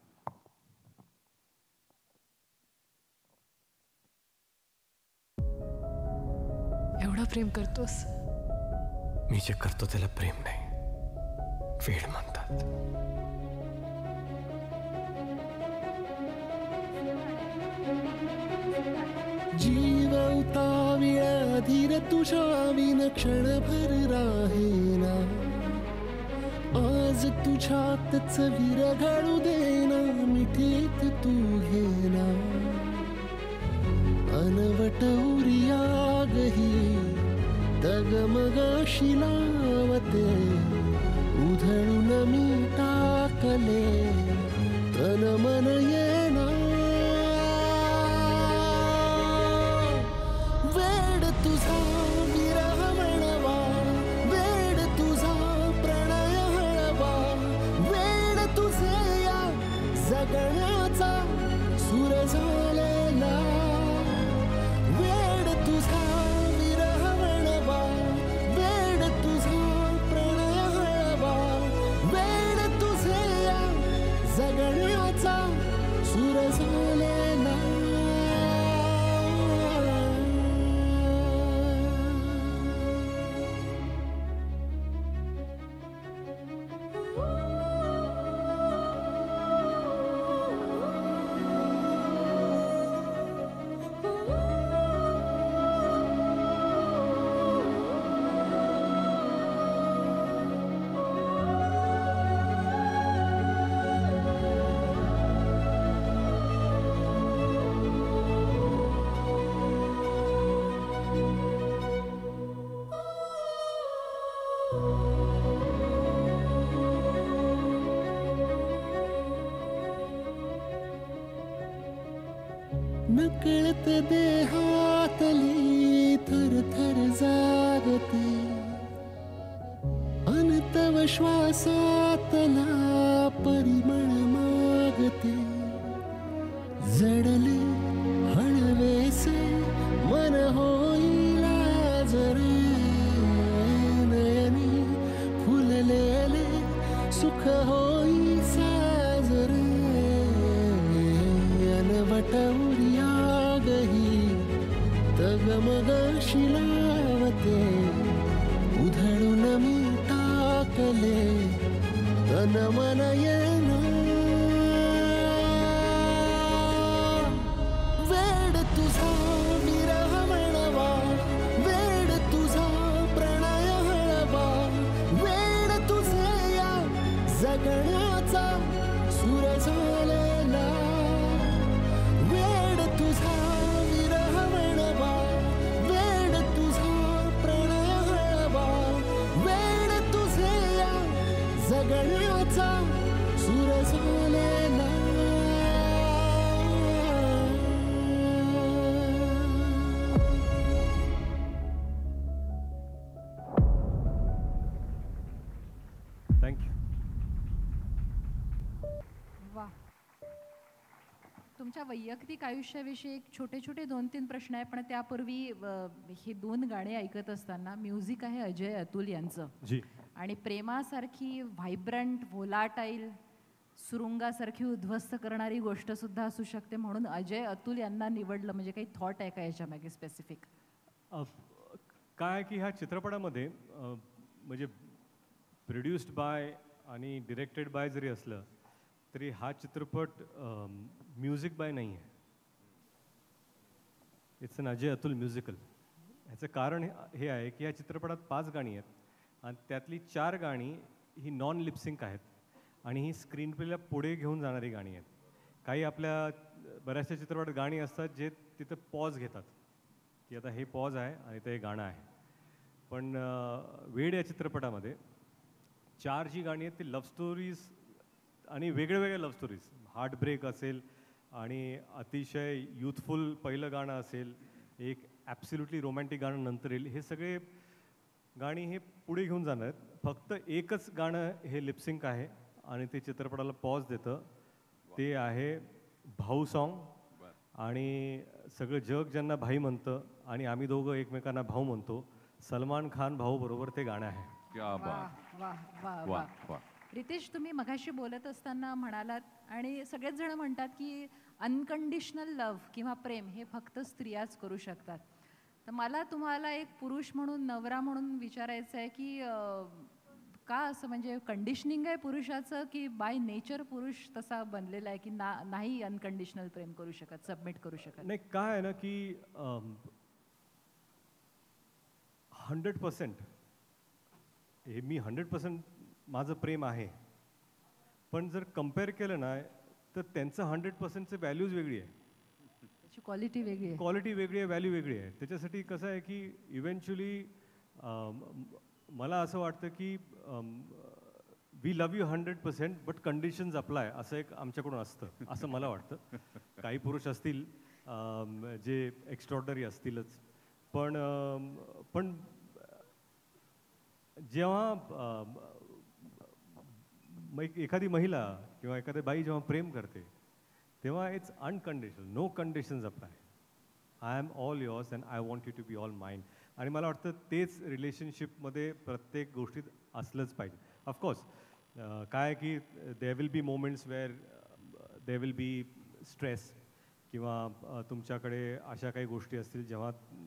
Speaker 6: एवढं प्रेम करतोस?
Speaker 7: मी जे करतो त्याला प्रेम नाही, वेड म्हणतात.
Speaker 3: जीव उताविळा धीर तुझ्या विन क्षणभर राहेना. आज तुझ्यातच विरघळू देना, मिठीत तू घेना. अनवट उरियागही डगमगाशी लावते. उधळून मी टाकले तन मन येना. वेड तुझा विरह म्हणवा, वेड तुझा प्रणय हळवा. वेड तुझे या जगण्याचा सूर झालेला. वेड तुझा विरह म्हणवा, वेड तुझा प्रणय हळवा. वेड तुझे या जगण्याचा सूर झालेला. नकळत देहातली थर थर जागते. अनतव श्वासातला परिमळ मागते. जडले हळवेसे मन होईला जरे. नयनी फुललेले सुख होई साजरे. अनवट उरियागही तगमगाशी लावते. उधळून मी टाकले तन मन येना. वेड तुझा विरह म्हणवा, वेड तुझा प्रणय हळवा. वेड तुझे या जगण्याचा सूर झालेला वेड तुझा विरह म्हणवा वेड तुझा प्रणय हळवा वेड तुझे या जगण्याचा सूर झालेला
Speaker 4: थँक्यू.
Speaker 1: वा, तुमच्या वैयक्तिक आयुष्याविषयी एक छोटे छोटे दोन तीन प्रश्न आहे, पण त्यापूर्वी अ, ही दोन गाणी ऐकत असताना म्युझिक आहे अजय अतुल यांचं
Speaker 4: जी.
Speaker 1: आणि प्रेमासारखी व्हायब्रंट व्होलाटाईल सुरुंगासारखी उद्ध्वस्त करणारी गोष्ट सुद्धा असू शकते, म्हणून अजय अतुल यांना निवडलं, म्हणजे काही थॉट आहे का याच्यामागे स्पेसिफिक?
Speaker 4: अ, काय आहे की ह्या चित्रपटामध्ये अ, म्हणजे प्रोड्युस्ड बाय आणि डिरेक्टेड बाय जरी असलं तरी हा चित्रपट म्युझिक बाय नाही आहे. It's an Ajay Atul musical. ह्याचं कारण हे- हे आहे की ह्या चित्रपटात पाच गाणी आहेत आणि त्यातली चार गाणी ही नॉन लिपसिंक आहेत आणि ही स्क्रीन प्लेला पुढे घेऊन जाणारी गाणी आहेत. काही आपल्या बऱ्याचशा चित्रपटात गाणी असतात जे तिथं पॉज घेतात की आता हे पॉज आहे आणि ते गाणं आहे. पण अ, वेड या चित्रपटामध्ये चार जी गाणी आहेत ती लव्ह स्टोरीज आणि वेगळ्या वेगळ्या लव्ह स्टोरीज. हार्ट ब्रेक असेल आणि अतिशय युथफुल पहिलं गाणं असेल, एक ॲब्सल्युटली रोमॅन्टिक गाणं नंतर येईल. हे सगळे गाणी हे पुढे घेऊन जाणार आहेत. फक्त एकच गाणं हे लिपसिंक आहे आणि ते चित्रपटाला पॉज देतं. ते आहे भाऊ सॉन्ग आणि सगळं जग ज्यांना भाई म्हणतं आणि आम्ही दोघं एकमेकांना भाऊ म्हणतो, सलमान खान भाऊ बरोबर ते गाणं आहे.
Speaker 2: क्या बात.
Speaker 1: वाह वाह वाह
Speaker 2: वा
Speaker 1: वाह.
Speaker 2: वा.
Speaker 1: रितेश, तुम्ही मगाशी बोलत असताना म्हणालात आणि सगळेच जण म्हणतात की अनकंडिशनल लव्ह किंवा प्रेम हे फक्त स्त्रियाच करू शकतात. तर मला तुम्हाला एक पुरुष म्हणून, नवरा म्हणून विचारायचं आहे की अं, का असं, म्हणजे कंडिशनिंग आहे पुरुषाचं की बाय नेचर पुरुष तसा बनलेला आहे की ना नाही अनकंडिशनल प्रेम करू शकत, सबमिट करू शकत?
Speaker 4: नाही, काय आहे ना की हंड्रेड पर्सेंट हे मी हंड्रेड पर्सेंट माझं प्रेम आहे, पण जर कम्पेअर केलं ना तर त्यांचं हंड्रेड पर्सेंटचं व्हॅल्यूज वेगळी आहे,
Speaker 1: त्याची क्वालिटी वेगळी आहे.
Speaker 4: क्वालिटी वेगळी आहे, व्हॅल्यू वेगळी आहे. त्याच्यासाठी कसं आहे की इव्हेंच्युअली मला असं वाटतं की we love you hundred percent but conditions apply, असं एक आमच्याकडून असतं असं मला वाटतं. काही पुरुष असतील अम, जे एक्स्ट्रॉर्डनरी असतीलच, पण अम, पण जेव्हा अम, मग एखादी महिला किंवा एखादी बाई जेव्हा प्रेम करते तेव्हा it's unconditional, no conditions apply. I am all yours and I want you to be all mine. आणि मला वाटतं तेच रिलेशनशिपमध्ये प्रत्येक गोष्टीत असलंच पाहिजे. ऑफकोर्स काय की there will be moments where there will be stress किंवा अ, तुमच्याकडे अशा काही गोष्टी असतील जेव्हा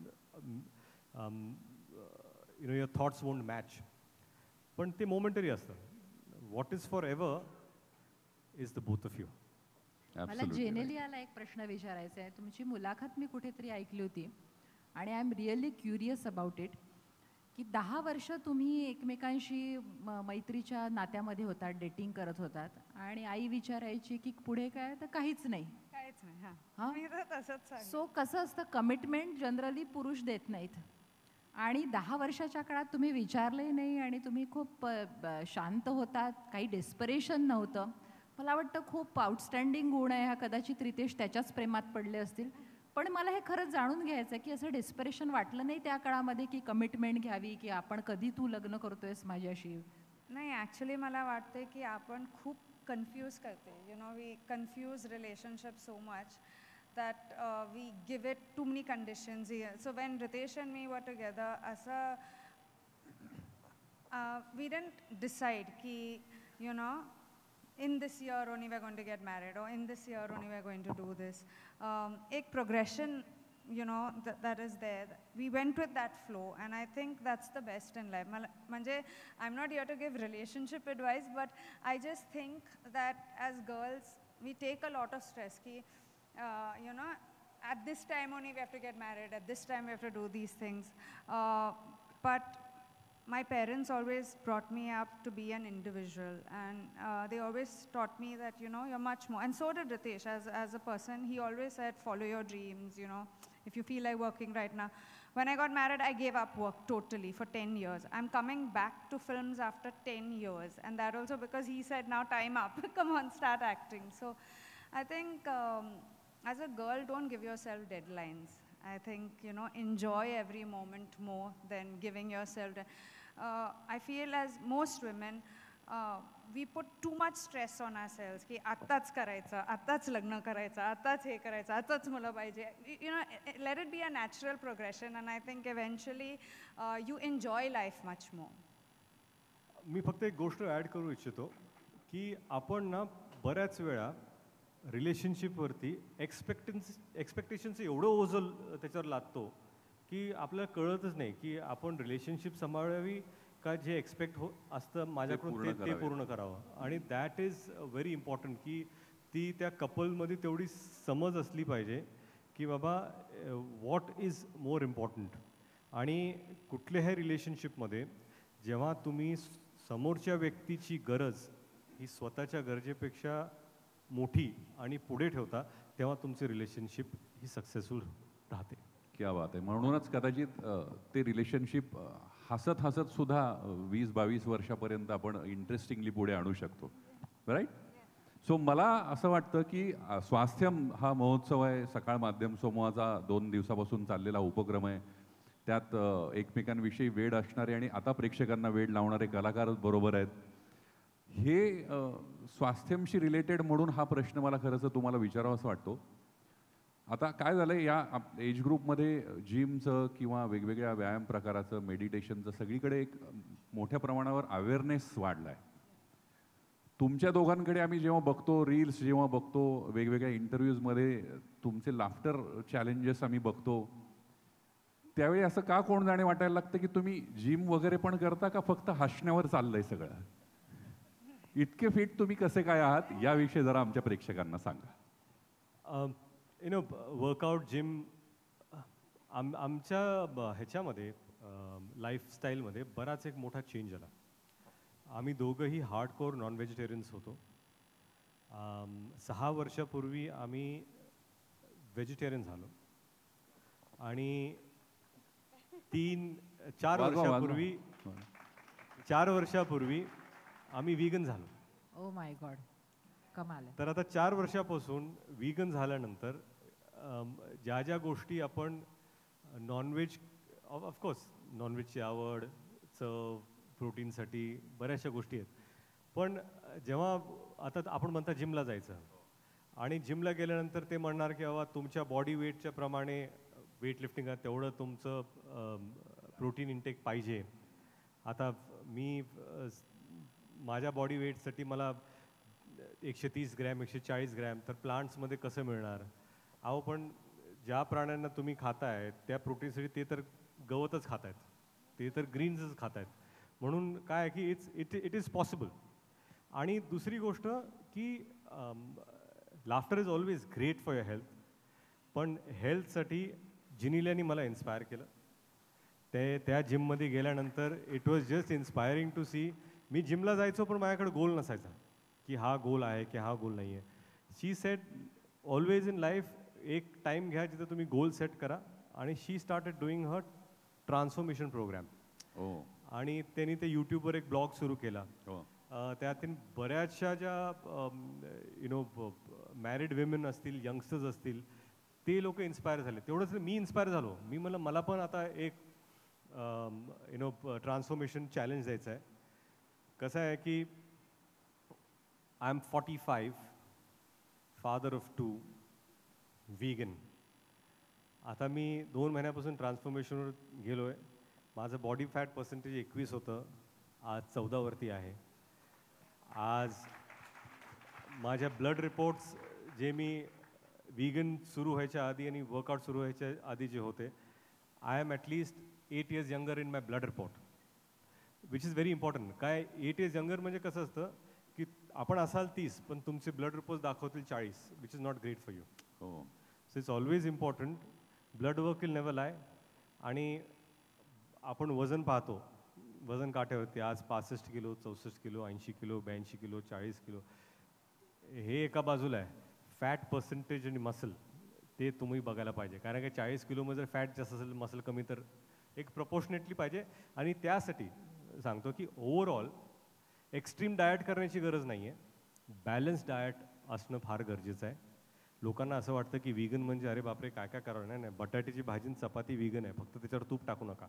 Speaker 4: you know your thoughts won't match, पण ते मोमेंटरी असतं. What is forever is the both of you.
Speaker 1: मला
Speaker 2: Absolutely right.
Speaker 1: जेनेलियाला एक प्रश्न विचारायचा आहे. तुमची मुलाखत मी कुठेतरी ऐकली होती आणि I am really curious about it, की दहा वर्ष तुम्ही एकमेकांशी म- मैत्रीच्या नात्यामध्ये होतात, डेटिंग करत होतात आणि आई विचारायची की पुढे काय, तर काहीच नाही.
Speaker 5: काहीच नाही. हां
Speaker 1: हां?
Speaker 5: मी तर तसंच सांगेन.
Speaker 1: सो कसं असतं, कमिटमेंट जनरली पुरुष देत नाहीत आणि दहा वर्षाच्या काळात तुम्ही विचारलंही नाही आणि तुम्ही खूप अ, ब- शांत होतात, काही डेस्परेशन नव्हतं. मला वाटतं खूप आउटस्टँडिंग गुण आहे हा. कदाचित रितेश त्याच्याच प्रेमात पडले असतील. पण मला हे खरंच जाणून घ्यायचं आहे की असं डेस्परेशन वाटलं नाही त्या काळामध्ये की कमिटमेंट घ्यावी, की आपण कधी तू लग्न करतोयस माझ्याशी?
Speaker 5: नाही, ॲक्च्युली मला वाटते की आपण खूप कन्फ्यूज करते. You know, we confuse relationship so much that uh, we give it too many conditions here. So when Ritesh and me were together, असं uh, we didn't decide ki, you know, in this year only we're going to get married or in this year only we're going to do this. Um, ek progression, you know, th- that is there. We went with that flow and I think that's the best in life. Mal- Manje, I'm not here to give relationship advice, but I just think that as girls, we take a lot of stress ki, uh, you know, at this time only we have to get married, at this time we have to do these things. Uh, but my parents always brought me up to be an individual, and uh, they always taught me that, you know, you're much more. And so did Ritesh, as, as a person. He always said, follow your dreams, you know, if you feel like working right now. When I got married, I gave up work totally for ten years. I'm coming back to films after ten years, and that also because he said, now time up, come on, start acting. So I think um, as a girl, don't give yourself deadlines. I think, you know, enjoy every moment more than giving yourself. Uh, I feel as most women, uh, we put too much stress on ourselves. की आत्ताच करायचं, आत्ताच लग्न करायचं, आत्ताच हे करायचं, आत्ताच मुलं पाहिजे. You know, let it be a natural progression, and I think eventually uh, you enjoy life much more.
Speaker 4: मी फक्त एक गोष्ट ॲड करू इच्छितो की आपण ना बऱ्याच वेळा रिलेशनशिपवरती एक्सपेक्टन्स एक्सपेक्टेशनचं एवढं ओझं त्याच्यावर लादतो की आपल्याला कळतच नाही की आपण रिलेशनशिप सांभाळावी का जे एक्सपेक्ट हो असतं माझ्याकडून ते ते पूर्ण करावं. आणि दॅट इज व्हेरी इम्पॉर्टंट की ती त्या कपलमध्ये तेवढी समज असली पाहिजे की बाबा व्हॉट इज मोर इम्पॉर्टंट. आणि कुठल्याही रिलेशनशिपमध्ये जेव्हा तुम्ही समोरच्या व्यक्तीची गरज ही स्वतःच्या गरजेपेक्षा मोठी आणि पुढे ठेवता तेव्हा तुमचे रिलेशनशिप ही सक्सेसफुल राहते.
Speaker 2: क्या बात आहे. म्हणूनच कदाचित ते रिलेशनशिप हसत हसत सुद्धा वीस बावीस वर्षापर्यंत आपण इंटरेस्टिंगली पुढे आणू शकतो. राईट. सो मला असं वाटतं की स्वास्थ्यम हा महोत्सव आहे, सकाळ माध्यम समूहाचा दोन दिवसापासून चाललेला उपक्रम आहे. त्यात एकमेकांविषयी वेड असणारे आणि आता प्रेक्षकांना वेड लावणारे कलाकार बरोबर आहेत. हे स्वास्थ्यमशी रिलेटेड म्हणून हा प्रश्न मला खरंच तुम्हाला विचारावा असं वाटतो. आता काय झालं आहे या एज ग्रुपमध्ये जिमचं किंवा वेगवेगळ्या व्यायाम प्रकाराचं मेडिटेशनचं सगळीकडे एक मोठ्या प्रमाणावर अवेअरनेस वाढला आहे. तुमच्या दोघांकडे आम्ही जेव्हा बघतो रील्स जेव्हा बघतो वेगवेगळ्या इंटरव्ह्यूजमध्ये तुमचे लाफ्टर चॅलेंजेस आम्ही बघतो त्यावेळी असं का कोण जाणे वाटायला लागतं की तुम्ही जिम वगैरे पण करता का फक्त हसण्यावर चाललंय सगळं. इतके फिट तुम्ही कसे काय आहात याविषयी जरा आमच्या प्रेक्षकांना सांगा.
Speaker 4: यु नो वर्कआउट जिम आम आमच्या ह्याच्यामध्ये लाईफस्टाईलमध्ये बराच एक मोठा चेंज आला. आम्ही दोघंही हार्डकोर नॉन व्हेजिटेरियन्स होतो. सहा वर्षापूर्वी आम्ही व्हेजिटेरियन झालो आणि तीन चार वर्षापूर्वी चार वर्षापूर्वी आम्ही वीगन झालो.
Speaker 1: ओ माय गॉड, कमाल.
Speaker 4: तर आता चार वर्षापासून वीगन झाल्यानंतर ज्या ज्या गोष्टी आपण नॉनव्हेज ऑफकोर्स नॉनव्हेजची आवड चव प्रोटीनसाठी बऱ्याचशा गोष्टी आहेत. पण जेव्हा आता आपण म्हणता जिमला जायचं आणि जिमला गेल्यानंतर ते म्हणणार की बाबा तुमच्या बॉडी वेटच्या प्रमाणे वेट लिफ्टिंग आहे तेवढं तुमचं प्रोटीन इंटेक पाहिजे. आता मी माझ्या बॉडी वेटसाठी मला एकशे तीस ग्रॅम एकशे चाळीस ग्रॅम तर प्लांट्समध्ये कसं मिळणार. अहो पण ज्या प्राण्यांना तुम्ही खाताय त्या प्रोटीनसाठी ते तर गवतच खात आहेत, ते तर ग्रीन्सच खात आहेत. म्हणून काय आहे की it's it it is possible. आणि दुसरी गोष्ट की laughter is always great for your health. पण हेल्थसाठी जिनिल्यानी मला इन्स्पायर केलं. ते त्या जिममध्ये गेल्यानंतर it was just inspiring to see. मी जिमला जायचो पण माझ्याकडे गोल नसायचा की हा गोल आहे की हा गोल नाही आहे. She said always in life एक टाईम घ्या जिथं तुम्ही गोल सेट करा. आणि she started doing her transformation programme. आणि त्यांनी ते यूट्यूबवर एक ब्लॉग सुरू केला. त्यातून बऱ्याचशा ज्या यु नो मॅरिड विमेन असतील यंगस्टर्स असतील ते लोक इन्स्पायर झाले. तेवढंच मी इन्स्पायर झालो. मी मला मला पण आता एक यु नो ट्रान्सफॉर्मेशन चॅलेंज द्यायचं आहे. कसं आहे की I am forty five, father of two, vegan. आता मी दोन महिन्यापासून ट्रान्सफॉर्मेशनवर गेलो आहे. माझं बॉडी फॅट पर्सेंटेज एकवीस होतं, आज चौदावरती आहे. आज माझ्या ब्लड रिपोर्ट्स जे मी वीगन सुरू व्हायच्या आधी आणि वर्कआउट सुरू व्हायच्या आधी जे होते I am at least eight years younger in my blood report which is very important. काय एट इयर्स यंगर म्हणजे कसं असतं की आपण असाल तीस पण तुमचे ब्लड रिपोर्ट दाखवतील चाळीस which is not great for you. So it's always important. Blood work will never lie. आणि आपण वजन पाहतो वजन काट्यावरती आज पासष्ट किलो चौसष्ट किलो ऐंशी किलो ब्याऐंशी किलो चाळीस किलो हे एका बाजूला आहे. फॅट पर्सेंटेज आणि मसल ते तुम्ही बघायला पाहिजे, कारण की चाळीस किलोमध्ये जर फॅट जास्त असेल मसल कमी तर एक प्रपोर्शनेटली पाहिजे. आणि त्यासाठी सांगतो की ओव्हरऑल एक्स्ट्रीम डाएट करण्याची गरज नाही आहे, बॅलन्स डाएट असणं फार गरजेचं आहे. लोकांना असं वाटतं की व्हीगन म्हणजे अरे बापरे काय काय करावं. नाही नाही, बटाट्याची भाजी आणि चपाती व्हीगन आहे, फक्त त्याच्यावर तूप टाकू नका,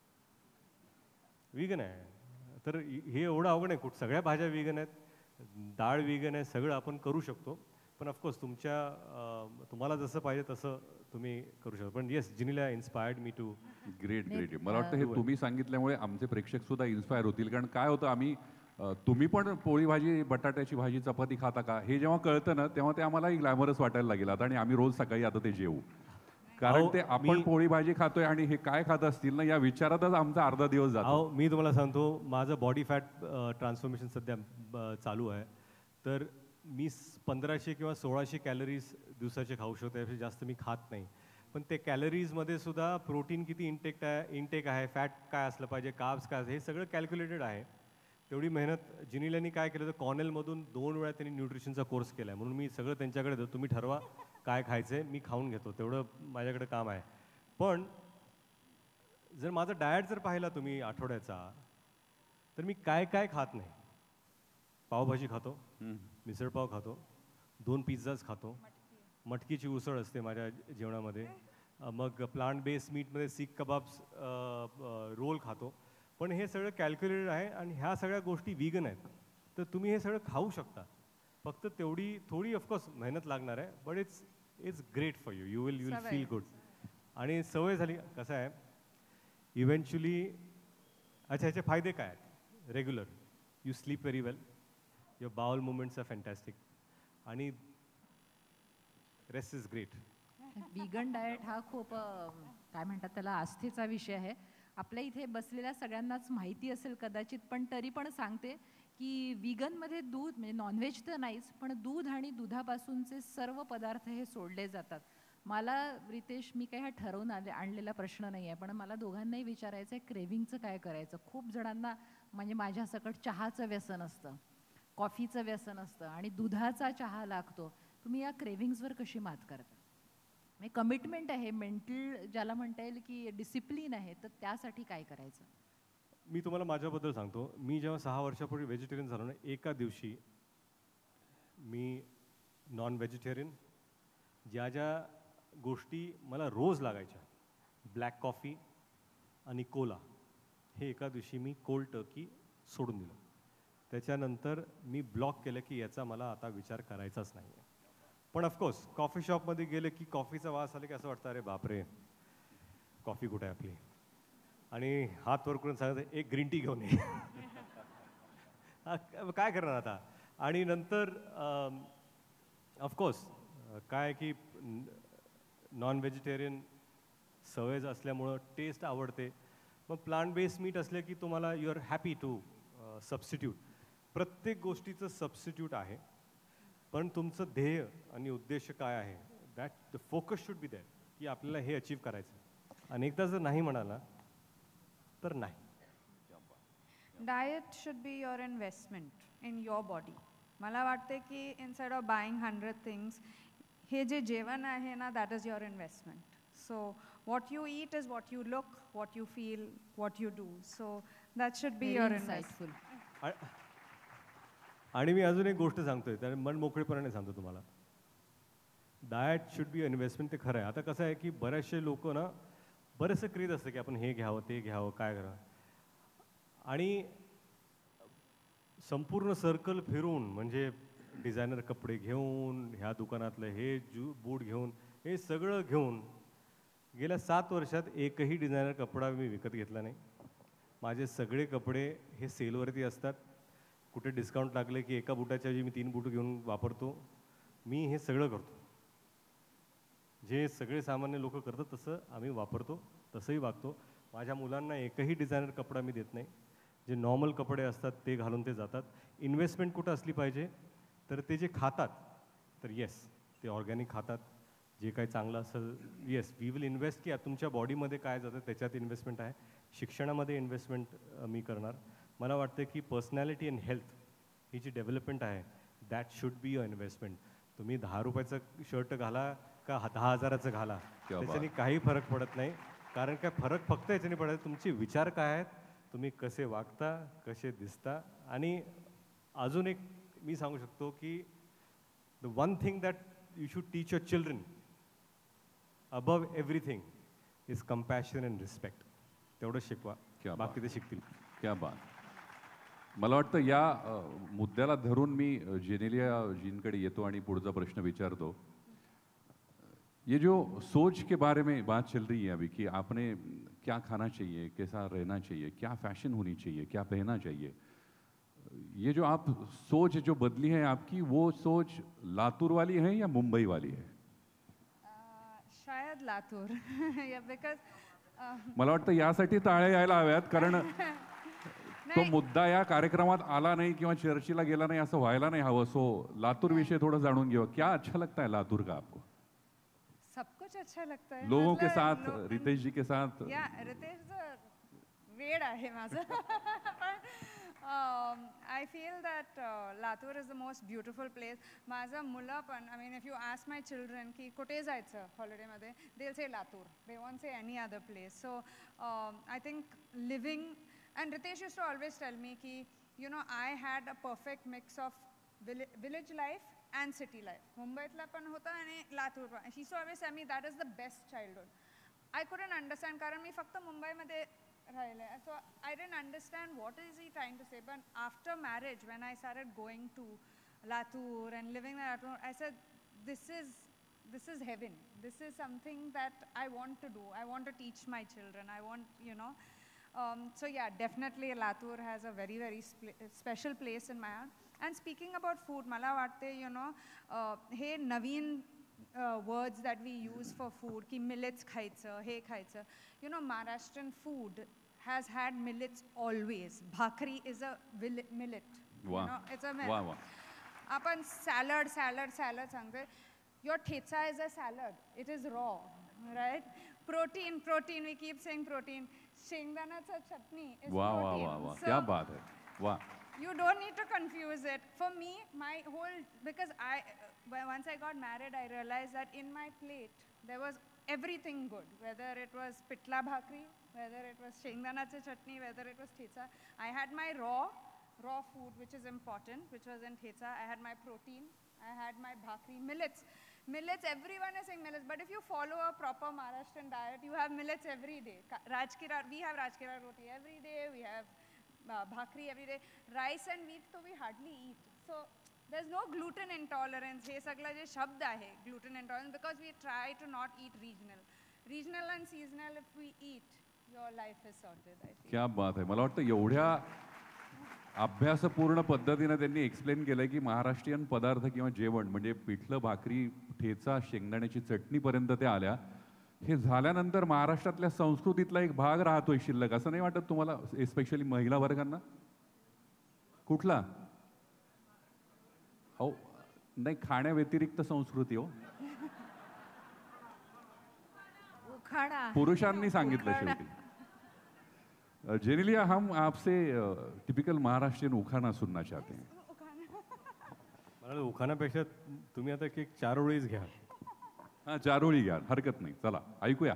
Speaker 4: व्हीगन आहे. तर हे एवढं अवघड आहे, कुठ सगळ्या भाज्या व्हीगन आहेत, डाळ व्हीगन आहे, सगळं आपण करू शकतो. पण ऑफकोर्स तुमच्या तुम्हाला जसं पाहिजे तसं तुम्ही करू शकता. पण येस, जिनीला inspired me too.
Speaker 2: Great great. मला वाटतं हे तुम्ही सांगितल्यामुळे आमचे प्रेक्षक सुद्धा इन्स्पायर होतील. कारण काय होतं, आम्ही अ, तुम्ही पण पोळी भाजी बटाट्याची भाजी चपाती खाता का हे जेव्हा कळतं ना तेव्हा ते आम्हालाही ग्लॅमरस वाटायला लागेल आता. आणि आम्ही रोज सकाळी आता ते जेवू, कारण
Speaker 4: अहो,
Speaker 2: ते आपण
Speaker 4: मी-
Speaker 2: पोळी भाजी खातोय आणि हे काय खात असतील ना या विचारातच आमचा अर्धा दिवस जातो.
Speaker 4: अहो मी तुम्हाला सांगतो, माझं बॉडी फॅट ट्रान्सफॉर्मेशन सध्या अ, चालू आहे. तर मी स- पंधराशे किंवा सोळाशे कॅलरीज दिवसाचे खाऊ शकतो, त्यापेक्षा जास्त मी खात नाही. पण ते कॅलरीजमध्ये सुद्धा प्रोटीन किती इंटेक आहे इंटेक आहे फॅट काय असलं पाहिजे, कार्ब्स काय हे सगळं कॅल्क्युलेटेड आहे. तेवढी मेहनत जिनीलानी काय केलं तर कॉर्नेलमधून दोन वेळा त्यांनी न्यूट्रिशनचा कोर्स केला आहे, म्हणून मी सगळं त्यांच्याकडे देतो. तुम्ही ठरवा काय खायचं आहे, मी खाऊन घेतो, तेवढं माझ्याकडे काम आहे. पण जर माझं डाएट जर पाहिला तुम्ही आठवड्याचा, तर मी काय काय खात नाही. पावभाजी खातो, मिसळपाव खातो, दोन पिझ्झाज खातो, मटकीची उसळ असते माझ्या जेवणामध्ये, अ, मग प्लांट बेस्ड मीटमध्ये सीख कबाब्स रोल खातो. पण हे सगळं कॅल्क्युलेटेड आहे आणि ह्या सगळ्या गोष्टी व्हीगन आहेत. तर तुम्ही हे सगळं खाऊ शकता, फक्त तेवढी थोडी ऑफकोर्स मेहनत लागणार आहे. But it's it's great for you, you will you will feel good. आणि सवय झाली. कसं आहे इव्हेंच्युअली, अच्छा ह्याचे फायदे काय आहेत. Regular you sleep very well, your bowel movements are fantastic, आणि rest is great.
Speaker 1: Vegan diet हा खूप अ, काय म्हणतात त्याला आस्थेचा विषय आहे. आपल्या इथे बसलेल्या सगळ्यांनाच माहिती असेल कदाचित, पण तरी पण सांगते की व्हीगनमध्ये दूध म्हणजे नॉनव्हेज तर नाहीच, पण दूध आणि दुधापासूनचे सर्व पदार्थ हे सोडले जातात. मला रितेश, मी काही हा ठरवून आले आणलेला प्रश्न नाही आहे, पण मला दोघांनाही विचारायचं आहे क्रेव्हिंगचं काय करायचं. खूप जणांना म्हणजे माझ्यासकट चहाचं व्यसन असतं, कॉफीचं व्यसन असतं आणि दुधाचा चहा लागतो. तुम्ही या क्रेव्हिंग्सवर कशी मात करता. म्हणजे कमिटमेंट आहे, मेंटल ज्याला म्हणता येईल की डिसिप्लिन आहे, तर त्यासाठी काय करायचं.
Speaker 4: मी तुम्हाला माझ्याबद्दल सांगतो. मी जेव्हा सहा वर्षापूर्वी व्हेजिटेरियन झालो ना, एका दिवशी मी नॉन व्हेजिटेरियन ज्या ज्या गोष्टी मला रोज लागायच्या, ब्लॅक कॉफी आणि कोला, हे एका दिवशी मी कोल्ड टर्की सोडून दिलं. त्याच्यानंतर मी ब्लॉक केलं की याचा मला आता विचार करायचाच नाही आहे. पण ऑफकोर्स कॉफी शॉपमध्ये गेले की कॉफीचा वास आला की असं वाटतं अरे बापरे कॉफी कुठे आहे आपली, आणि हात वर करून सांगायचं एक ग्रीन टी घेऊन ये. काय करणार आता. आणि नंतर ऑफकोर्स काय की नॉन व्हेजिटेरियन सवय असल्यामुळं टेस्ट आवडते. मग प्लांट बेस्ड मीट असले की तुम्हाला you are happy to substitute. प्रत्येक गोष्टीचं सबस्टिट्यूट आहे, पण तुमचं ध्येय आणि उद्देश काय आहे, that the focus should be that, की आपल्याला हे अचीव करायचं आहे. आणि एकदा जर नाही म्हणाला तर नाही.
Speaker 5: Diet should be your investment in your body. मला वाटते की inside of buying hundred things, हे जे जेवण आहे ना, that is your investment. So what you eat is what you look, what you feel, what you do. So that should be your investment.
Speaker 1: Insightful.
Speaker 4: आणि मी अजून एक गोष्ट सांगतोय, तर मन मोकळेपणाने सांगतो तुम्हाला. डाएट शुड बी इन्व्हेस्टमेंट, ते खरं आहे. आता कसं आहे की बरेचसे लोक ना, बरेचसं क्रेज असतं की आपण हे घ्यावं ते घ्यावं काय करावं, आणि संपूर्ण सर्कल फिरून म्हणजे डिझायनर कपडे घेऊन, ह्या दुकानातलं हे जू बूट घेऊन, हे सगळं घेऊन गेल्या सात वर्षात एकही डिझायनर कपडा मी विकत घेतला नाही. माझे सगळे कपडे हे सेलवरती असतात. कुठे डिस्काउंट लागले की एका बुटाच्या ऐवजी मी तीन बूट घेऊन वापरतो. मी हे सगळं करतो. जे सगळे सामान्य लोक करतात तसं आम्ही वापरतो, तसंही वागतो. माझ्या मुलांना एकही डिझायनर कपडा मी देत नाही. जे नॉर्मल कपडे असतात ते घालून ते जातात. इन्व्हेस्टमेंट कुठं असली पाहिजे, तर ते जे खातात, तर येस ते ऑर्गॅनिक खातात, जे काही चांगलं असेल येस वी विल इन्व्हेस्ट, की तुमच्या बॉडीमध्ये काय जातं त्याच्यात इन्व्हेस्टमेंट आहे. शिक्षणामध्ये इन्व्हेस्टमेंट मी करणार. मला वाटतं की पर्सनॅलिटी अँड हेल्थ ही जी डेव्हलपमेंट आहे that should be a investment. तुम्ही दहा रुपयाचं शर्ट घाला का ह- दहा हजाराचं घाला त्याच्याने काही फरक पडत नाही. कारण काय फरक फक्त याच्याने पडत तुमचे विचार काय आहेत, तुम्ही कसे वागता, कसे दिसता. आणि अजून एक मी सांगू शकतो की the one thing that you should teach your children above everything is compassion and respect. तेवढं शिकवा,
Speaker 2: क्या
Speaker 4: बाकी ते शिकतील.
Speaker 2: क्या बात. मला वाटतं या अ, मुद्द्याला धरून मी अ, जेनेलिया जींकडे येतो आणि पुढचा प्रश्न विचारतो. ये जो सोच के बारे में बात चल रही है अभी कि आपने क्या खाना चाहिए, कैसा रहना चाहिए, क्या फैशन होनी चाहिए, क्या पहनना चाहिए, ये जो आप सोच जो बदली है आपकी, वो सोच लातूर वाली है या मुंबई वाली है?
Speaker 5: शायद लातूर. बिकॉज
Speaker 2: मला वाटतं यासाठी टाळ्या यायला हव्यात, कारण तो मुद्दा या कार्यक्रमात आला नाही किंवा चर्चेला गेला नाही असं व्हायला नाही हवं. सो लातूर विषय थोड़ा जाणून घेऊ. क्या अच्छा लगता है लातूर का आपको?
Speaker 5: सब कुछ अच्छा लगता है.
Speaker 2: लोगों के
Speaker 5: मतलब
Speaker 2: साथ,
Speaker 5: लो-
Speaker 2: रितेश जी के साथ.
Speaker 5: या रितेश वेड आहे माझं. I feel that Latur is the most beautiful place. माझं मुलं पण, I mean if you ask my children की कुठे जायचं हॉलिडेमध्ये, they will say Latur. They want say any other place. So I think living, and Ritesh used to always tell me ki, you know, I had a perfect mix of village life and city life. मुंबईतला पण होता आणि लातूर पण. He used to always tell me that is the best childhood. I couldn't understand कारण मी फक्त मुंबईमध्ये राहिले. So I didn't understand what is he trying to say. But after marriage, when I started going to Latur and living in Latur, I said, this is this is heaven. This is something that I want to do. I want to teach my children. I want, you know. Um, so yeah, definitely Latur has a very very special place in my heart. And speaking about food, मला वाटते, you know, uh, हे नवीन uh, words that we use for food, की millets खायचं, हे खायचं. You know, Maharashtrian food has had millets always. Bhakri is a millet.
Speaker 2: Wow.
Speaker 5: You know, it's a millet.
Speaker 2: Wow, wow.
Speaker 5: आपण salad, salad, salad सांगते. Your thepsa is a salad. It is raw, right? Protein, protein. We keep saying protein. Shengdanacha chutney is
Speaker 2: वाह वाह
Speaker 5: protein.
Speaker 2: वाह वाह,
Speaker 5: So
Speaker 2: क्या बात है. वाह.
Speaker 5: you don't need to confuse it. For me, my whole, because I, uh, once I got married, I realized that in my plate there was everything good. Whether it was pitla bhakri, whether it was shengdanacha chutney, whether it was thetsa. I had my raw, raw food, which is important, which was in thetsa. I had my protein. I had my bhakri, millets. Millets, everyone is saying millets, but if you follow a proper Maharashtrian diet, you have millets every day. Ka- Rajkira, we have Rajkira roti every day, we have uh, bhakri every day. Rice and wheat, so we hardly eat. So there's no gluten intolerance. हे सगळं जे शब्द आहे, gluten intolerance, because we try to not eat regional. Regional and seasonal, if we eat, your life is sorted, I feel.
Speaker 2: क्या बात आहे. मला वाटतं एवढ्या अभ्यासपूर्ण पद्धतीने त्यांनी एक्सप्लेन केलंय की महाराष्ट्रीयन पदार्थ किंवा जेवण म्हणजे पिठलं, भाकरी, ठेचा, शेंगदाण्याची चटणीपर्यंत ते आल्या. हे झाल्यानंतर महाराष्ट्रातल्या संस्कृतीतला एक भाग राहतोय शिल्लक, असं नाही वाटत तुम्हाला? एस्पेशली महिला वर्गांना. कुठला? हो नाही, खाण्याव्यतिरिक्त संस्कृती. हो, पुरुषांनी सांगितलं शेवटी. जेनेलिया, हम आपसे टिपिकल महाराष्ट्रीयन उखाना सुनना चाहते हैं.
Speaker 4: मला उखाणापेक्षा तुम्ही आता एक चार ओळीच घ्या.
Speaker 2: हा, चारोळी घ्या, हरकत नाही. चला ऐकूया.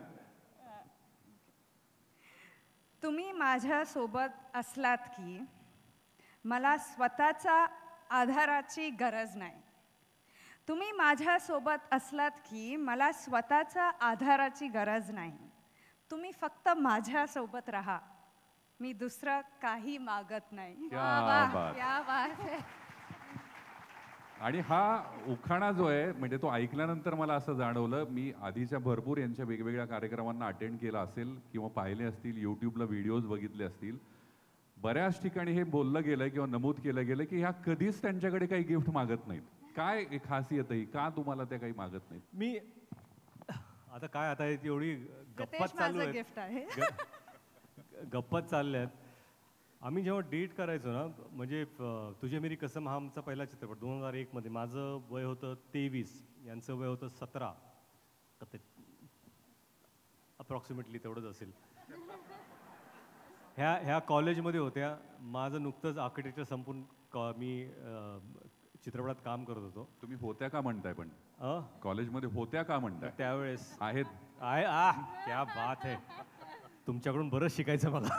Speaker 5: तुम्ही माझ्या सोबत असलात की मला स्वतःचा आधाराची गरज नाही. तुम्ही माझ्या सोबत असलात की मला स्वतःचा आधाराची गरज नाही. तुम्ही फक्त माझ्या सोबत राहा, मी दुसरं काही मागत नाही.
Speaker 2: क्या बात.
Speaker 1: क्या बात है.
Speaker 2: आणि हा उखाणा जो आहे म्हणजे तो ऐकल्यानंतर मला असं जाणवलं, मी आधीच्या भरपूर यांच्या वेगवेगळ्या कार्यक्रमांना अटेंड केला असेल किंवा पाहिले असतील, यूट्यूबला व्हिडिओज बघितले असतील, बऱ्याच ठिकाणी हे बोललं गेलं किंवा नमूद केलं गेलं की ह्या कधीच त्यांच्याकडे काही गिफ्ट मागत नाहीत. काय खासियत आहे, का तुम्हाला त्या काही मागत नाहीत?
Speaker 4: मी आता काय, आता एवढी गप्पात
Speaker 5: रितेश
Speaker 4: चालू
Speaker 5: माझं
Speaker 4: आहे,
Speaker 5: गिफ्ट आहे.
Speaker 4: गप्पात चालल्यात. आम्ही जेव्हा डेट करायचो ना, म्हणजे अ, तुझे मेरी कसम हा आमचा पहिला चित्रपट दोन हजार एकमध्ये. माझं वय होतं तेवीस, यांचं वय होतं सतरा, अप्रॉक्सिमेटली तेवढंच असेल. ह्या ह्या कॉलेजमध्ये होत्या. माझं नुकतंच आर्किटेक्चर संपून क- मी अ, चित्रपटात काम करत होतो.
Speaker 2: तुम्ही होत्या का म्हणताय पण
Speaker 4: अ,
Speaker 2: कॉलेजमध्ये होत्या का म्हणताय
Speaker 4: त्यावेळेस
Speaker 2: आहेत
Speaker 4: आहे आ क्या बात आहे. तुमच्याकडून बरंच शिकायचं मला.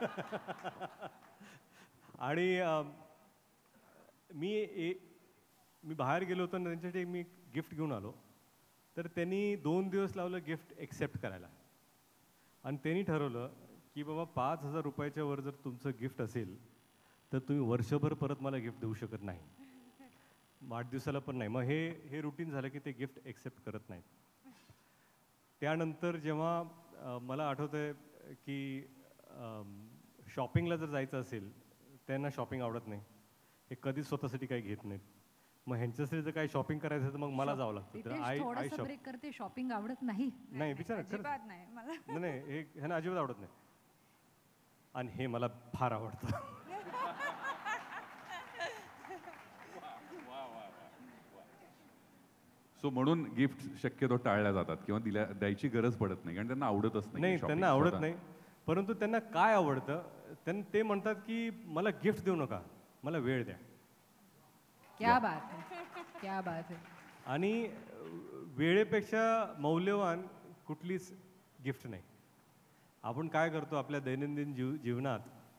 Speaker 4: आणि अ, मी ए मी बाहेर गेलो होतो आणि त्यांच्यासाठी एक मी गिफ्ट घेऊन आलो. तर त्यांनी दोन दिवस लावलं गिफ्ट एक्सेप्ट करायला. आणि त्यांनी ठरवलं की बाबा पाच हजार रुपयाच्या वर जर तुमचं गिफ्ट असेल तर तुम्ही वर्षभर परत मला गिफ्ट देऊ शकत नाही. वाढदिवसाला पण नाही. मग हे हे रुटीन झालं की ते गिफ्ट एक्सेप्ट करत नाहीत. त्यानंतर जेव्हा अ, मला आठवतं आहे की शॉपिंगला जर जायचं असेल त्यांना शॉपिंग आवडत नाही. हे कधीच स्वतःसाठी काही घेत नाहीत. मग ह्यांच्यासाठी जर काही शॉपिंग करायचं तर मग मला जावं लागतं. तर
Speaker 1: रितेश,
Speaker 4: आय आय
Speaker 1: थोडंसं
Speaker 4: शॉप
Speaker 1: ब्रेक करते. शॉपिंग आवडत नाही.
Speaker 4: नाही विचार खरंच.
Speaker 5: अजिबात नाही मला.
Speaker 4: नाही नाही हे ह्यांना अजिबात आवडत नाही. आणि हे मला फार आवडतं.
Speaker 2: सो म्हणून गिफ्ट शक्यतो टाळल्या जातात किंवा दिल्या द्यायची गरज पडत नाही कारण त्यांना आवडतच नाही
Speaker 4: नाही
Speaker 2: shopping
Speaker 4: त्यांना आवडत
Speaker 2: स्वतः.
Speaker 4: नाही. परंतु त्यांना काय आवडतं त्यां ते म्हणतात की मला गिफ्ट देऊ नका, मला वेळ द्या.
Speaker 1: क्या बात है, क्या बात है.
Speaker 4: आणि वेळेपेक्षा मौल्यवान कुठलीच गिफ्ट नाही. आपण काय करतो आपल्या दैनंदिन जीव जीवनात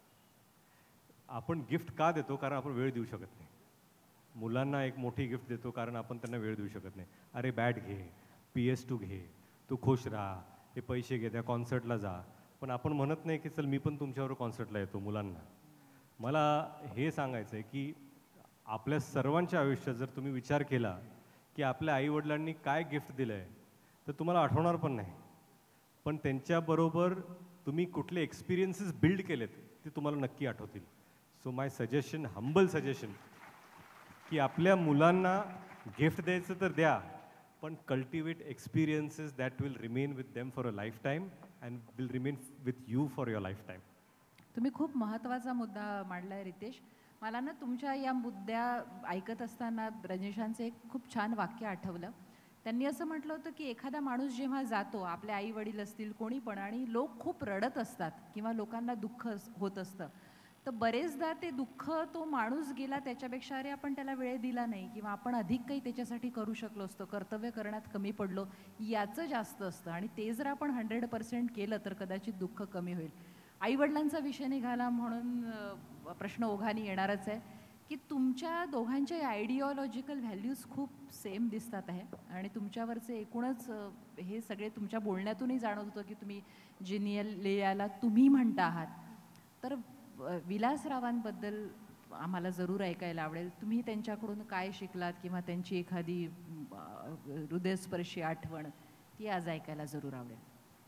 Speaker 4: आपण गिफ्ट का देतो? कारण आपण वेळ देऊ शकत नाही. मुलांना एक मोठी गिफ्ट देतो कारण आपण त्यांना वेळ देऊ शकत नाही. अरे बॅट घे, पी एस टू घे, तू खुश राहा, हे पैसे घे, त्या कॉन्सर्टला जा. पण आपण म्हणत नाही की चल मी पण तुमच्याबरोबर कॉन्सर्टला येतो मुलांना. मला हे सांगायचं आहे की आपल्या सर्वांच्या आयुष्यात जर तुम्ही विचार केला की आपल्या आईवडिलांनी काय गिफ्ट दिलं आहे तर तुम्हाला आठवणार पण नाही. पण त्यांच्याबरोबर तुम्ही कुठले एक्सपिरियन्सेस बिल्ड केलेत ते तुम्हाला नक्की आठवतील. So my suggestion, humble suggestion, की आपल्या मुलांना गिफ्ट द्यायचं तर द्या, पण cultivate experiences that will remain with them for a life time and will remain with you for your life time.
Speaker 1: तुम्ही खूप महत्त्वाचा मुद्दा मांडलाय रितेश. मला ना तुमच्या या मुद्द्या ऐकत असताना रजनीशांचं एक खूप छान वाक्य आठवलं. त्यांनी असं म्हटलं होतं की एखादा माणूस जेव्हा जातो, आपले आई वडील असतील कोणी पण, आणि लोक खूप रडत असतात किंवा लोकांना दुःख अस- होत असतं, तर बरेचदा ते दुःख तो माणूस गेला त्याच्यापेक्षा अरे आपण त्याला वेळ दिला नाही किंवा आपण अधिक काही त्याच्यासाठी करू शकलो असतो, कर्तव्य करण्यात कमी पडलो, याचं जास्त असतं. आणि ते जर आपण हंड्रेड पर्सेंट केलं तर कदाचित दुःख कमी होईल. आईवडिलांचा विषय निघाला म्हणून अ, प्रश्न ओघाने येणारच आहे की तुमच्या दोघांच्या आयडिओलॉजिकल व्हॅल्यूज खूप सेम दिसतात आहे. आणि तुमच्यावरचे एकूणच अ, हे सगळे तुमच्या बोलण्यातूनही जाणवत होतं की तुम्ही जिनियलियाला तुम्ही म्हणता आहात. तर अ, विलासरावांबद्दल आम्हाला जरूर ऐकायला आवडेल. तुम्ही त्यांच्याकडून काय शिकलात किंवा त्यांची एखादी अ, हृदयस्पर्शी आठवण ती आज ऐकायला जरूर आवडेल.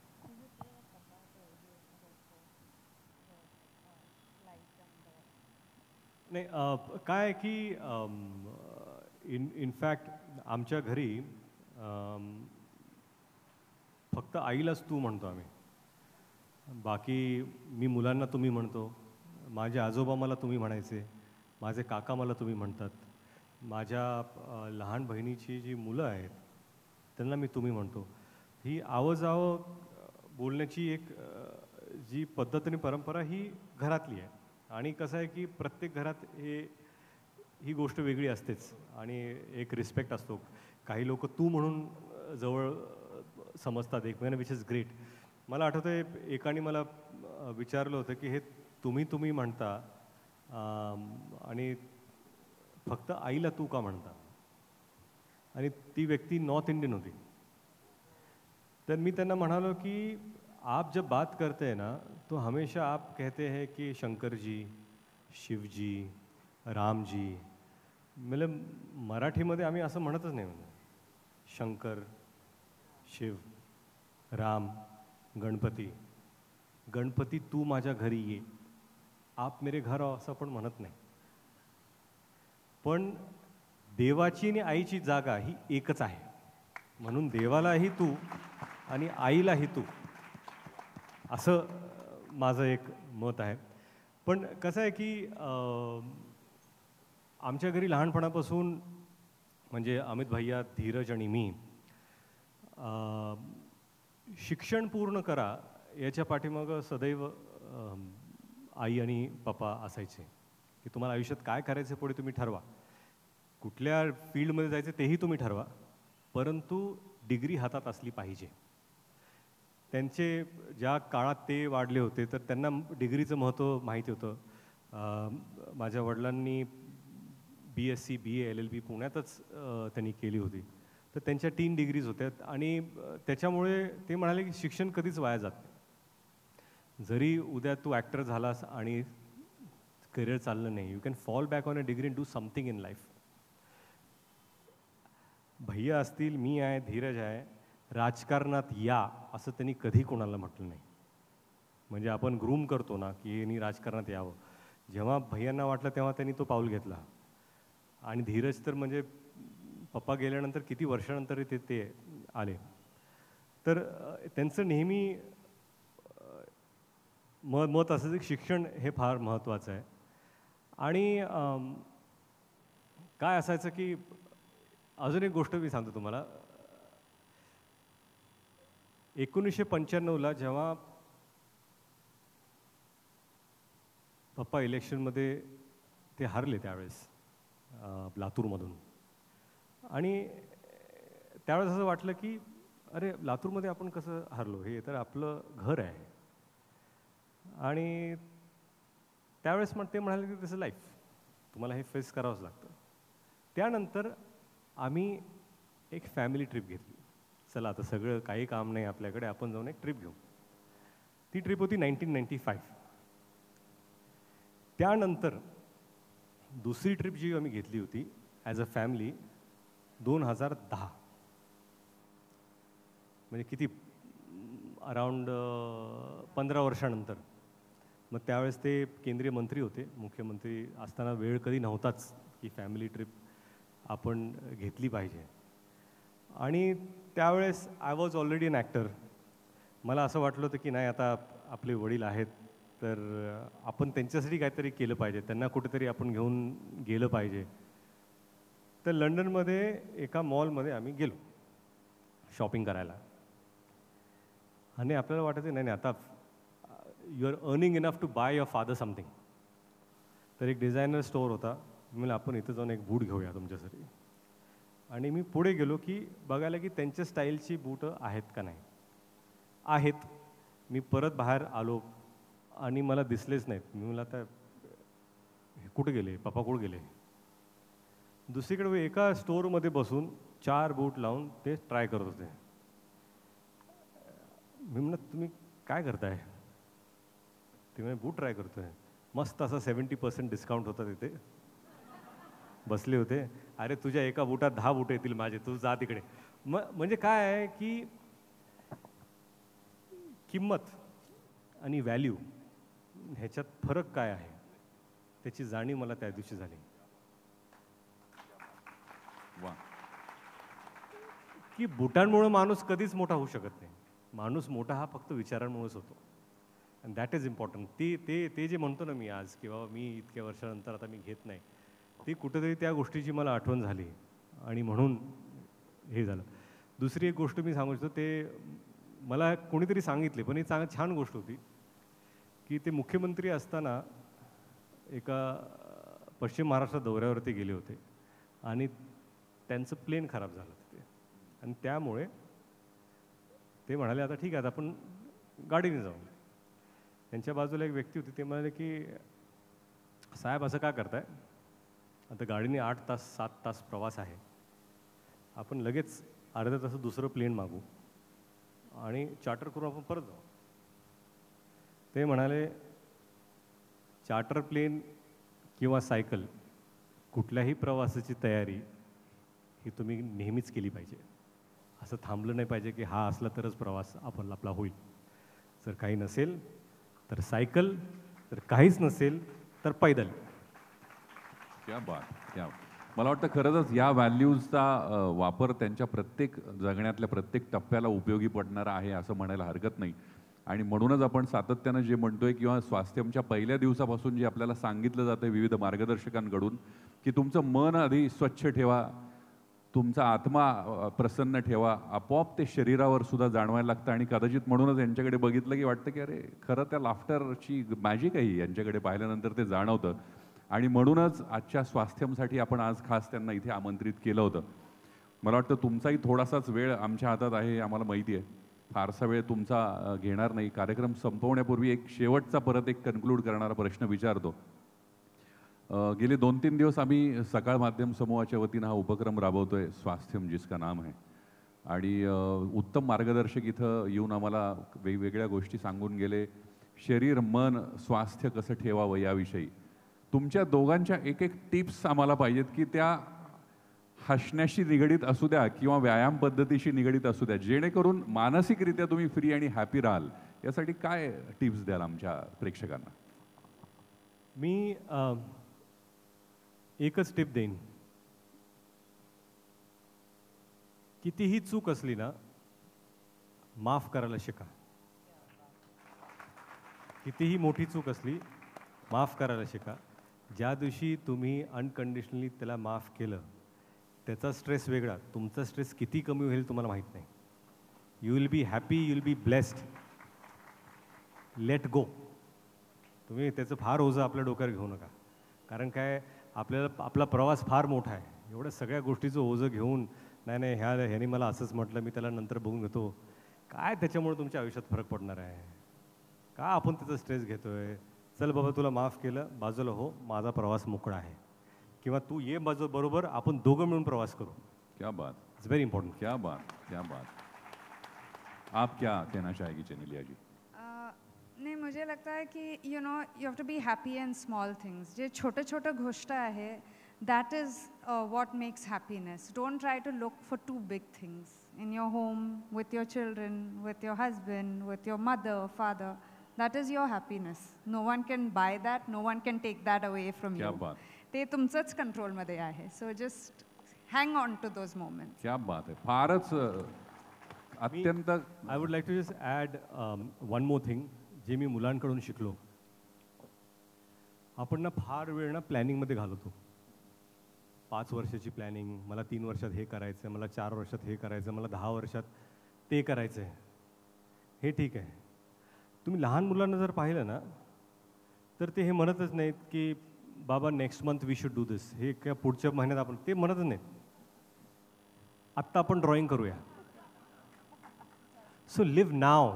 Speaker 4: नाही अ, काय आहे की इन इनफॅक्ट आमच्या घरी अम, फक्त आईलाच तू म्हणतो आम्ही. बाकी मी मुलांना तुम्ही म्हणतो, माझे आजोबा मला तुम्ही म्हणायचे, माझे काका मला तुम्ही म्हणतात, माझ्या अ, लहान बहिणीची जी मुलं आहेत त्यांना मी तुम्ही म्हणतो. ही आवजावं बोलण्याची एक अ, जी पद्धत आणि परंपरा ही घरातली आहे. आणि कसं आहे की प्रत्येक घरात हे ही गोष्ट वेगळी असतेच आणि एक रिस्पेक्ट असतो. काही लोक तू म्हणून अ, जवळ अ, समजतात एकमेकांना, विच इज ग्रेट. मला आठवतं आहे एकाने मला अ, विचारलं होतं की हे तुम्ही तुम्ही म्हणता अम, आणि फक्त आईला तू का म्हणता. आणि ती व्यक्ती नॉर्थ इंडियन होती. तर मी त्यांना म्हणालो की आप जब बात करते हैं ना तो हमेशा आप कहते हैं कि शंकर जी, शिवजी, रामजी. मतलब मराठीमध्ये आम्ही असं म्हणतच नाही. म्हणजे शंकर, शिव, राम, गणपती. गणपती तू माझ्या घरी ये, आप मेरे घर आओ असं आपण म्हणत नाही. पण देवाची आणि आईची जागा ही एकच आहे. म्हणून देवालाही तू आणि आईलाही तू, असं अ, माझं एक मत आहे. पण कसं आहे की अ, आमच्या घरी लहानपणापासून म्हणजे अमित भैया, धीरज आणि मी अ, शिक्षण पूर्ण करा याच्या पाठीमागं सदैव अ, आई आणि पप्पा असायचे की तुम्हाला आयुष्यात काय करायचं पुढे तुम्ही ठरवा, कुठल्या फील्डमध्ये जायचं तेही तुम्ही ठरवा, परंतु डिग्री हातात असली पाहिजे. त्यांचे ज्या काळात ते वाढले होते तर त्यांना डिग्रीचं महत्त्व माहिती होतं. माझ्या वडिलांनी B S C B A L L B पुण्यातच त्यांनी केली होती, तर त्यांच्या तीन डिग्रीज होत्या आणि त्याच्यामुळे ते म्हणाले की शिक्षण कधीच वाया जात नाही. जरी उद्या तू ॲक्टर झालास आणि करिअर चाललं नाही, you can fall back on a degree and do something in life. भैया असतील, मी आहे, धीरज आहे, राजकारणात या असं त्यांनी कधी कोणाला म्हटलं नाही. म्हणजे आपण ग्रूम करतो ना की यांनी राजकारणात यावं, जेव्हा भैयांना वाटलं तेव्हा त्यांनी तो पाऊल घेतला. आणि धीरज तर म्हणजे पप्पा गेल्यानंतर किती वर्षानंतर ते ते आले. तर त्यांचं नेहमी म मत असायचं की शिक्षण हे फार महत्त्वाचं आहे. आणि काय असायचं की अजून एक गोष्ट मी सांगतो तुम्हाला. एकोणीसशे पंच्याण्णवला जेव्हा पप्पा इलेक्शनमध्ये ते हारले त्यावेळेस लातूरमधून, आणि त्यावेळेस असं वाटलं की अरे लातूरमध्ये आपण कसं हारलो, हे तर आपलं घर आहे. आणि त्यावेळेस मग ते म्हणाले की तसं लाईफ, तुम्हाला हे फेस करावंच लागतं. त्यानंतर आम्ही एक फॅमिली ट्रिप घेतली. चला आता सगळं काही काम नाही आपल्याकडे, आपण जाऊन एक ट्रिप घेऊ. ती ट्रिप होती नाईन्टीन नाईन्टी फाईव्ह. त्यानंतर दुसरी ट्रिप जी आम्ही घेतली होती ॲज अ फॅमिली दोन हजार दहा, म्हणजे किती अराऊंड पंधरा वर्षानंतर. मग त्यावेळेस ते केंद्रीय मंत्री होते, मुख्यमंत्री असताना वेळ कधी नव्हताच की फॅमिली ट्रिप आपण घेतली पाहिजे. आणि त्यावेळेस I was already an actor. मला असं वाटलं होतं की नाही, आता आपले वडील आहेत तर आपण त्यांच्यासाठी काहीतरी केलं पाहिजे, त्यांना कुठेतरी आपण घेऊन गेलं पाहिजे. तर लंडनमध्ये एका मॉलमध्ये आम्ही गेलो शॉपिंग करायला. आणि आपल्याला वाटायचं नाही नाही आता you are earning enough to buy your father something. तर एक डिझायनर स्टोअर होता. म्हणजे आपण इथं जाऊन एक बूट घेऊया तुमच्यासाठी. आणि मी पुढे गेलो की बघायला की त्यांच्या स्टाईलची बूटं आहेत का नाही. आहेत. मी परत बाहेर आलो आणि मला दिसलेच नाहीत. मी मला आता कुठे गेले, पप्पा कुठे गेले. दुसरीकडे एका स्टोअरमध्ये बसून चार बूट लावून ते ट्राय करत होते. मी म्हणत तुम्ही काय करताय. ते म्हणजे बूट ट्राय करतोय. मस्त असा सेवन्टी पर्सेंट डिस्काउंट होता तिथे. बसले होते. अरे तुझ्या एका बुटात दहा बुट येतील माझे, तू जा तिकडे. म म्हणजे काय आहे की किंमत आणि व्हॅल्यू ह्याच्यात फरक काय आहे त्याची जाणीव मला त्या दिवशी झाली.
Speaker 2: वा.
Speaker 4: की बुटांमुळे माणूस कधीच मोठा होऊ शकत नाही. माणूस मोठा हा फक्त विचारांमुळेच होतो. And that is important. ते ते ते जे म्हणतो ना मी आज किंवा मी इतक्या वर्षानंतर आता मी घेत नाही, ती कुठेतरी त्या गोष्टीची मला आठवण झाली आणि म्हणून हे झालं. दुसरी एक गोष्ट मी सांगू इच्छितो, ते मला कोणीतरी सांगितले, पण ही चांग छान गोष्ट होती की ते मुख्यमंत्री असताना एका पश्चिम महाराष्ट्र दौऱ्यावरती गेले होते आणि त्यांचं प्लेन खराब झालं तिथे. आणि त्यामुळे ते म्हणाले आता ठीक आहे, आता आपण गाडीने जाऊ. त्यांच्या बाजूला एक व्यक्ती होती. ते म्हणाले की साहेब असं का करताय, आता गाडीने आठ तास सात तास प्रवास आहे, आपण लगेच अर्ध्या तासात दुसरं प्लेन मागू आणि चार्टर करून आपण परत जाऊ. ते म्हणाले चार्टर प्लेन किंवा सायकल कुठल्याही प्रवासाची तयारी ही तुम्ही नेहमीच केली पाहिजे. असं थांबलं नाही पाहिजे की हा असला तरच प्रवास आपण आपला होईल. जर काही नसेल तर सायकल, तर काहीच नसेल तर पैदल.
Speaker 2: क्या बात, क्या. मला वाटतं खरंच या व्हॅल्यूजचा वापर त्यांच्या प्रत्येक जगण्यातल्या प्रत्येक टप्प्याला उपयोगी पडणारा आहे असं म्हणायला हरकत नाही. आणि म्हणूनच आपण सातत्यानं जे म्हणतोय किंवा स्वास्थ्यमच्या पहिल्या दिवसापासून जे आपल्याला सांगितलं जातं विविध मार्गदर्शकांकडून की तुमचं मन आधी स्वच्छ ठेवा, तुमचा आत्मा अ, प्रसन्न ठेवा, आपोआप ते शरीरावर सुद्धा जाणवायला लागतं आणि कदाचित म्हणूनच यांच्याकडे बघितलं की वाटतं की अरे खरं त्या लाफ्टरची मॅजिक आहे ही, यांच्याकडे पाहिल्यानंतर ते जाणवतं. आणि म्हणूनच आजच्या स्वास्थ्यमसाठी आपण आज खास त्यांना इथे आमंत्रित केलं होतं. मला वाटतं तुमचाही थोडासाच वेळ आमच्या हातात आहे हे आम्हाला माहिती आहे. फारसा वेळ तुमचा अ, घेणार नाही. कार्यक्रम संपवण्यापूर्वी एक शेवटचा परत एक कन्क्लूड करणारा प्रश्न विचारतो. अ, गेले दोन तीन दिवस आम्ही सकाळ माध्यम समूहाच्या वतीनं हा उपक्रम राबवतोय, स्वास्थ्यम जिसका नाम है. आणि अ, उत्तम मार्गदर्शक इथं येऊन आम्हाला वेगवेगळ्या गोष्टी सांगून गेले. शरीर मन स्वास्थ्य कसं ठेवावं याविषयी तुमच्या दोघांच्या एक एक टिप्स आम्हाला पाहिजेत की त्या हसण्याशी निगडीत असू द्या किंवा व्यायाम पद्धतीशी निगडीत असू द्या, जेणेकरून मानसिकरित्या तुम्ही फ्री आणि हॅपी राहाल. यासाठी काय टिप्स द्याल आमच्या प्रेक्षकांना?
Speaker 4: मी अ, एकच टिप देईन. कितीही चूक असली ना, माफ करायला शिका. कितीही मोठी चूक असली, माफ करायला शिका. ज्या दिवशी तुम्ही अनकंडिशनली त्याला माफ केलं, त्याचा स्ट्रेस वेगळा, तुमचा स्ट्रेस किती कमी होईल तुम्हाला माहीत नाही. You will be happy, you will be blessed. Let go. तुम्ही त्याचं फार ओझं आपल्या डोक्यावर घेऊ नका. कारण काय, आपल्याला आपला प्रवास फार मोठा आहे. एवढ्या सगळ्या गोष्टीचं ओझं घेऊन नाही नाही ह्या ह्याने मला असंच म्हटलं, मी त्याला नंतर बघून घेतो, काय त्याच्यामुळे तुमच्या आयुष्यात फरक पडणार आहे? का आपण त्याचा स्ट्रेस घेतोय? चल बाबा, तुला माफ केलं, बाजूला हो, माझा प्रवास मोकळा आहे. किंवा तू ये बाजू बरोबर, आपण दोघं मिळून प्रवास करू.
Speaker 2: क्या बात,
Speaker 4: इट्स व्हेरी इम्पॉर्टंट.
Speaker 2: क्या बात, क्या बात. आप क्या कहना चाहेगी जेनेलिया जी?
Speaker 5: नहीं, मुझे लगता है कि you know you have to be happy in small things. जे छोटे छोटे गोष्ट आहे, that is uh, what makes happiness. Don't try to look for too big things in your home, with your children, with your husband, with your mother, father. That is your happiness. No one can buy that. No one can take that away from
Speaker 2: क्या
Speaker 5: you.
Speaker 2: बात.
Speaker 5: ते तुमचंच कंट्रोलमध्ये आहे. So just hang on to those moments.
Speaker 2: क्या बात आहे. फारच अ, अत्यंत
Speaker 4: I would like to just add one more thing, जे मी मुलांकडून शिकलो. आपण ना फार वेळ ना प्लॅनिंगमध्ये घालवतो. पाच वर्षाची प्लॅनिंग, मला तीन वर्षात हे करायचं, मला चार वर्षात हे करायचं, मला दहा वर्षात ते करायचं आहे. हे ठीक आहे. तुम्ही लहान मुलांना जर पाहिलं ना, तर ते हे म्हणतच नाहीत की बाबा next month we should do this, हे किंवा पुढच्या महिन्यात आपण, ते म्हणतच नाहीत. आत्ता आपण ड्रॉइंग करूया. So live now,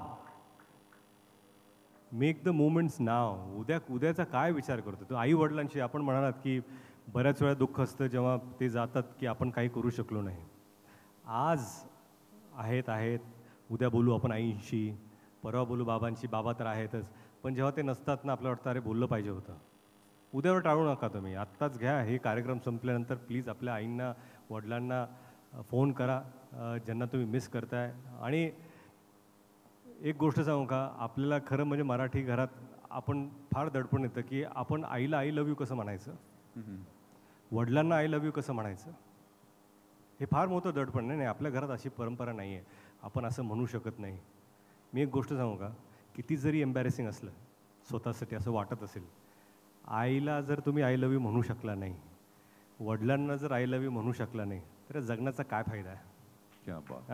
Speaker 4: make the moments now. उद्या उद्याचा काय विचार करतो तो? आई वडिलांशी आपण म्हणालात की बऱ्याच वेळा दुःख असतं जेव्हा ते जातात की आपण काही करू शकलो नाही. आज आहेत आहेत, उद्या बोलू आपण आईंशी, परवा बोलू बाबांशी, बाबा तर आहेतच, पण जेव्हा ते नसतात ना, आपल्याला वाटतं अरे बोललं पाहिजे होतं. उद्यावर टाळू नका तुम्ही, आत्ताच घ्या. हे कार्यक्रम संपल्यानंतर प्लीज आपल्या आईंना वडिलांना फोन करा, ज्यांना तुम्ही मिस करताय. आणि एक गोष्ट सांगू का, आपल्याला खरं म्हणजे मराठी घरात आपण फार दडपण येतं की आपण आईला आय लव्ह यू कसं म्हणायचं, वडिलांना आय लव्ह यू कसं म्हणायचं. हे फार मोठं दडपण. नाही नाही, आपल्या घरात अशी परंपरा नाही आहे, आपण असं म्हणू शकत नाही. मी एक गोष्ट सांगू का, किती जरी एम्बॅरेसिंग असलं स्वतःसाठी, असं वाटत असेल, आईला जर तुम्ही आय लव्ह यू म्हणू शकला नाही, वडिलांना जर आय लव्ह यू म्हणू शकला नाही, तर जगण्याचा काय फायदा आहे?
Speaker 2: क्या बात.
Speaker 4: हां,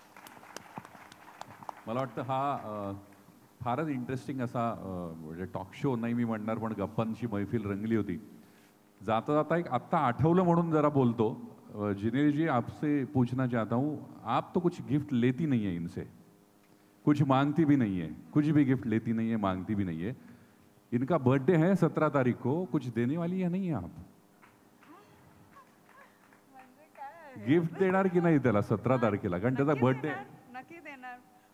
Speaker 2: मला वाटतं हा अ, फारच इंटरेस्टिंग असा अ, म्हणजे टॉक शो नाही मी म्हणणार, पण गप्पांची मैफिल रंगली होती. जाता जाता एक आत्ता आठवलं म्हणून जरा बोलतो. अ, जिनेल जी, आपसे पूछना चाहता हूँ, आप तो कुछ गिफ्ट लेती नहीं है इनसे, कुछ मांगती भी नहीं है, कुछ भी गिफ्ट लेती नहीं है, मांगती भी नहीं है. इनका बर्थडे है सत्रह तारीख को, कुछ देने वाली है नहीं है आप? गिफ्ट देणार की नाही त्याला सतरा तारखेला, कारण त्याचा बर्थडे.
Speaker 5: नक्की देणार.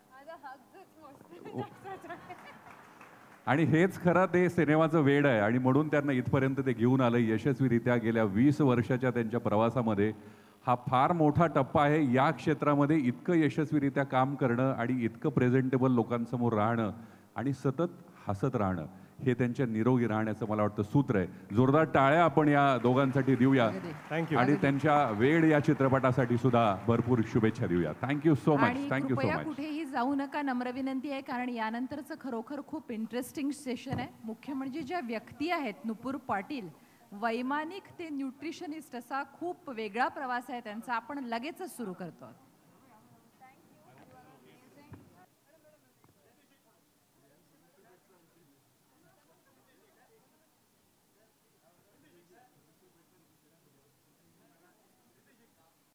Speaker 2: आणि हेच खरं ते सिनेमाचं वेड आहे आणि म्हणून त्यांना इथपर्यंत ते घेऊन आलं यशस्वीरित्या. गेल्या वीस वर्षाच्या त्यांच्या प्रवासामध्ये हा फार मोठा टप्पा आहे. या क्षेत्रामध्ये इतकं यशस्वीरित्या काम करणं आणि इतकं प्रेझेंटेबल लोकांसमोर राहणं आणि सतत हसत राहणं, हे त्यांच्या निरोगी राहण्याचं मला वाटतं सूत्र आहे. जोरदार टाळ्या आपण या दोघांसाठी देऊया.
Speaker 4: थँक्यू.
Speaker 2: आणि त्यांच्या वेड या चित्रपटासाठी सुद्धा भरपूर शुभेच्छा देऊया. Thank you so much.
Speaker 1: आणि
Speaker 2: थँक्यू सो
Speaker 1: कृपया
Speaker 2: मच.
Speaker 1: कुठेही जाऊ नका, नम्र विनंती आहे, कारण यानंतरचं खरोखर खूप इंटरेस्टिंग सेशन आहे. मुख्य म्हणजे ज्या व्यक्ती आहेत, नुपूर पाटील वैमानिक ते न्यूट्रिशनिस्ट असा खूप वेगळा प्रवास आहे त्यांचा. आपण लगेचच सुरू करतो.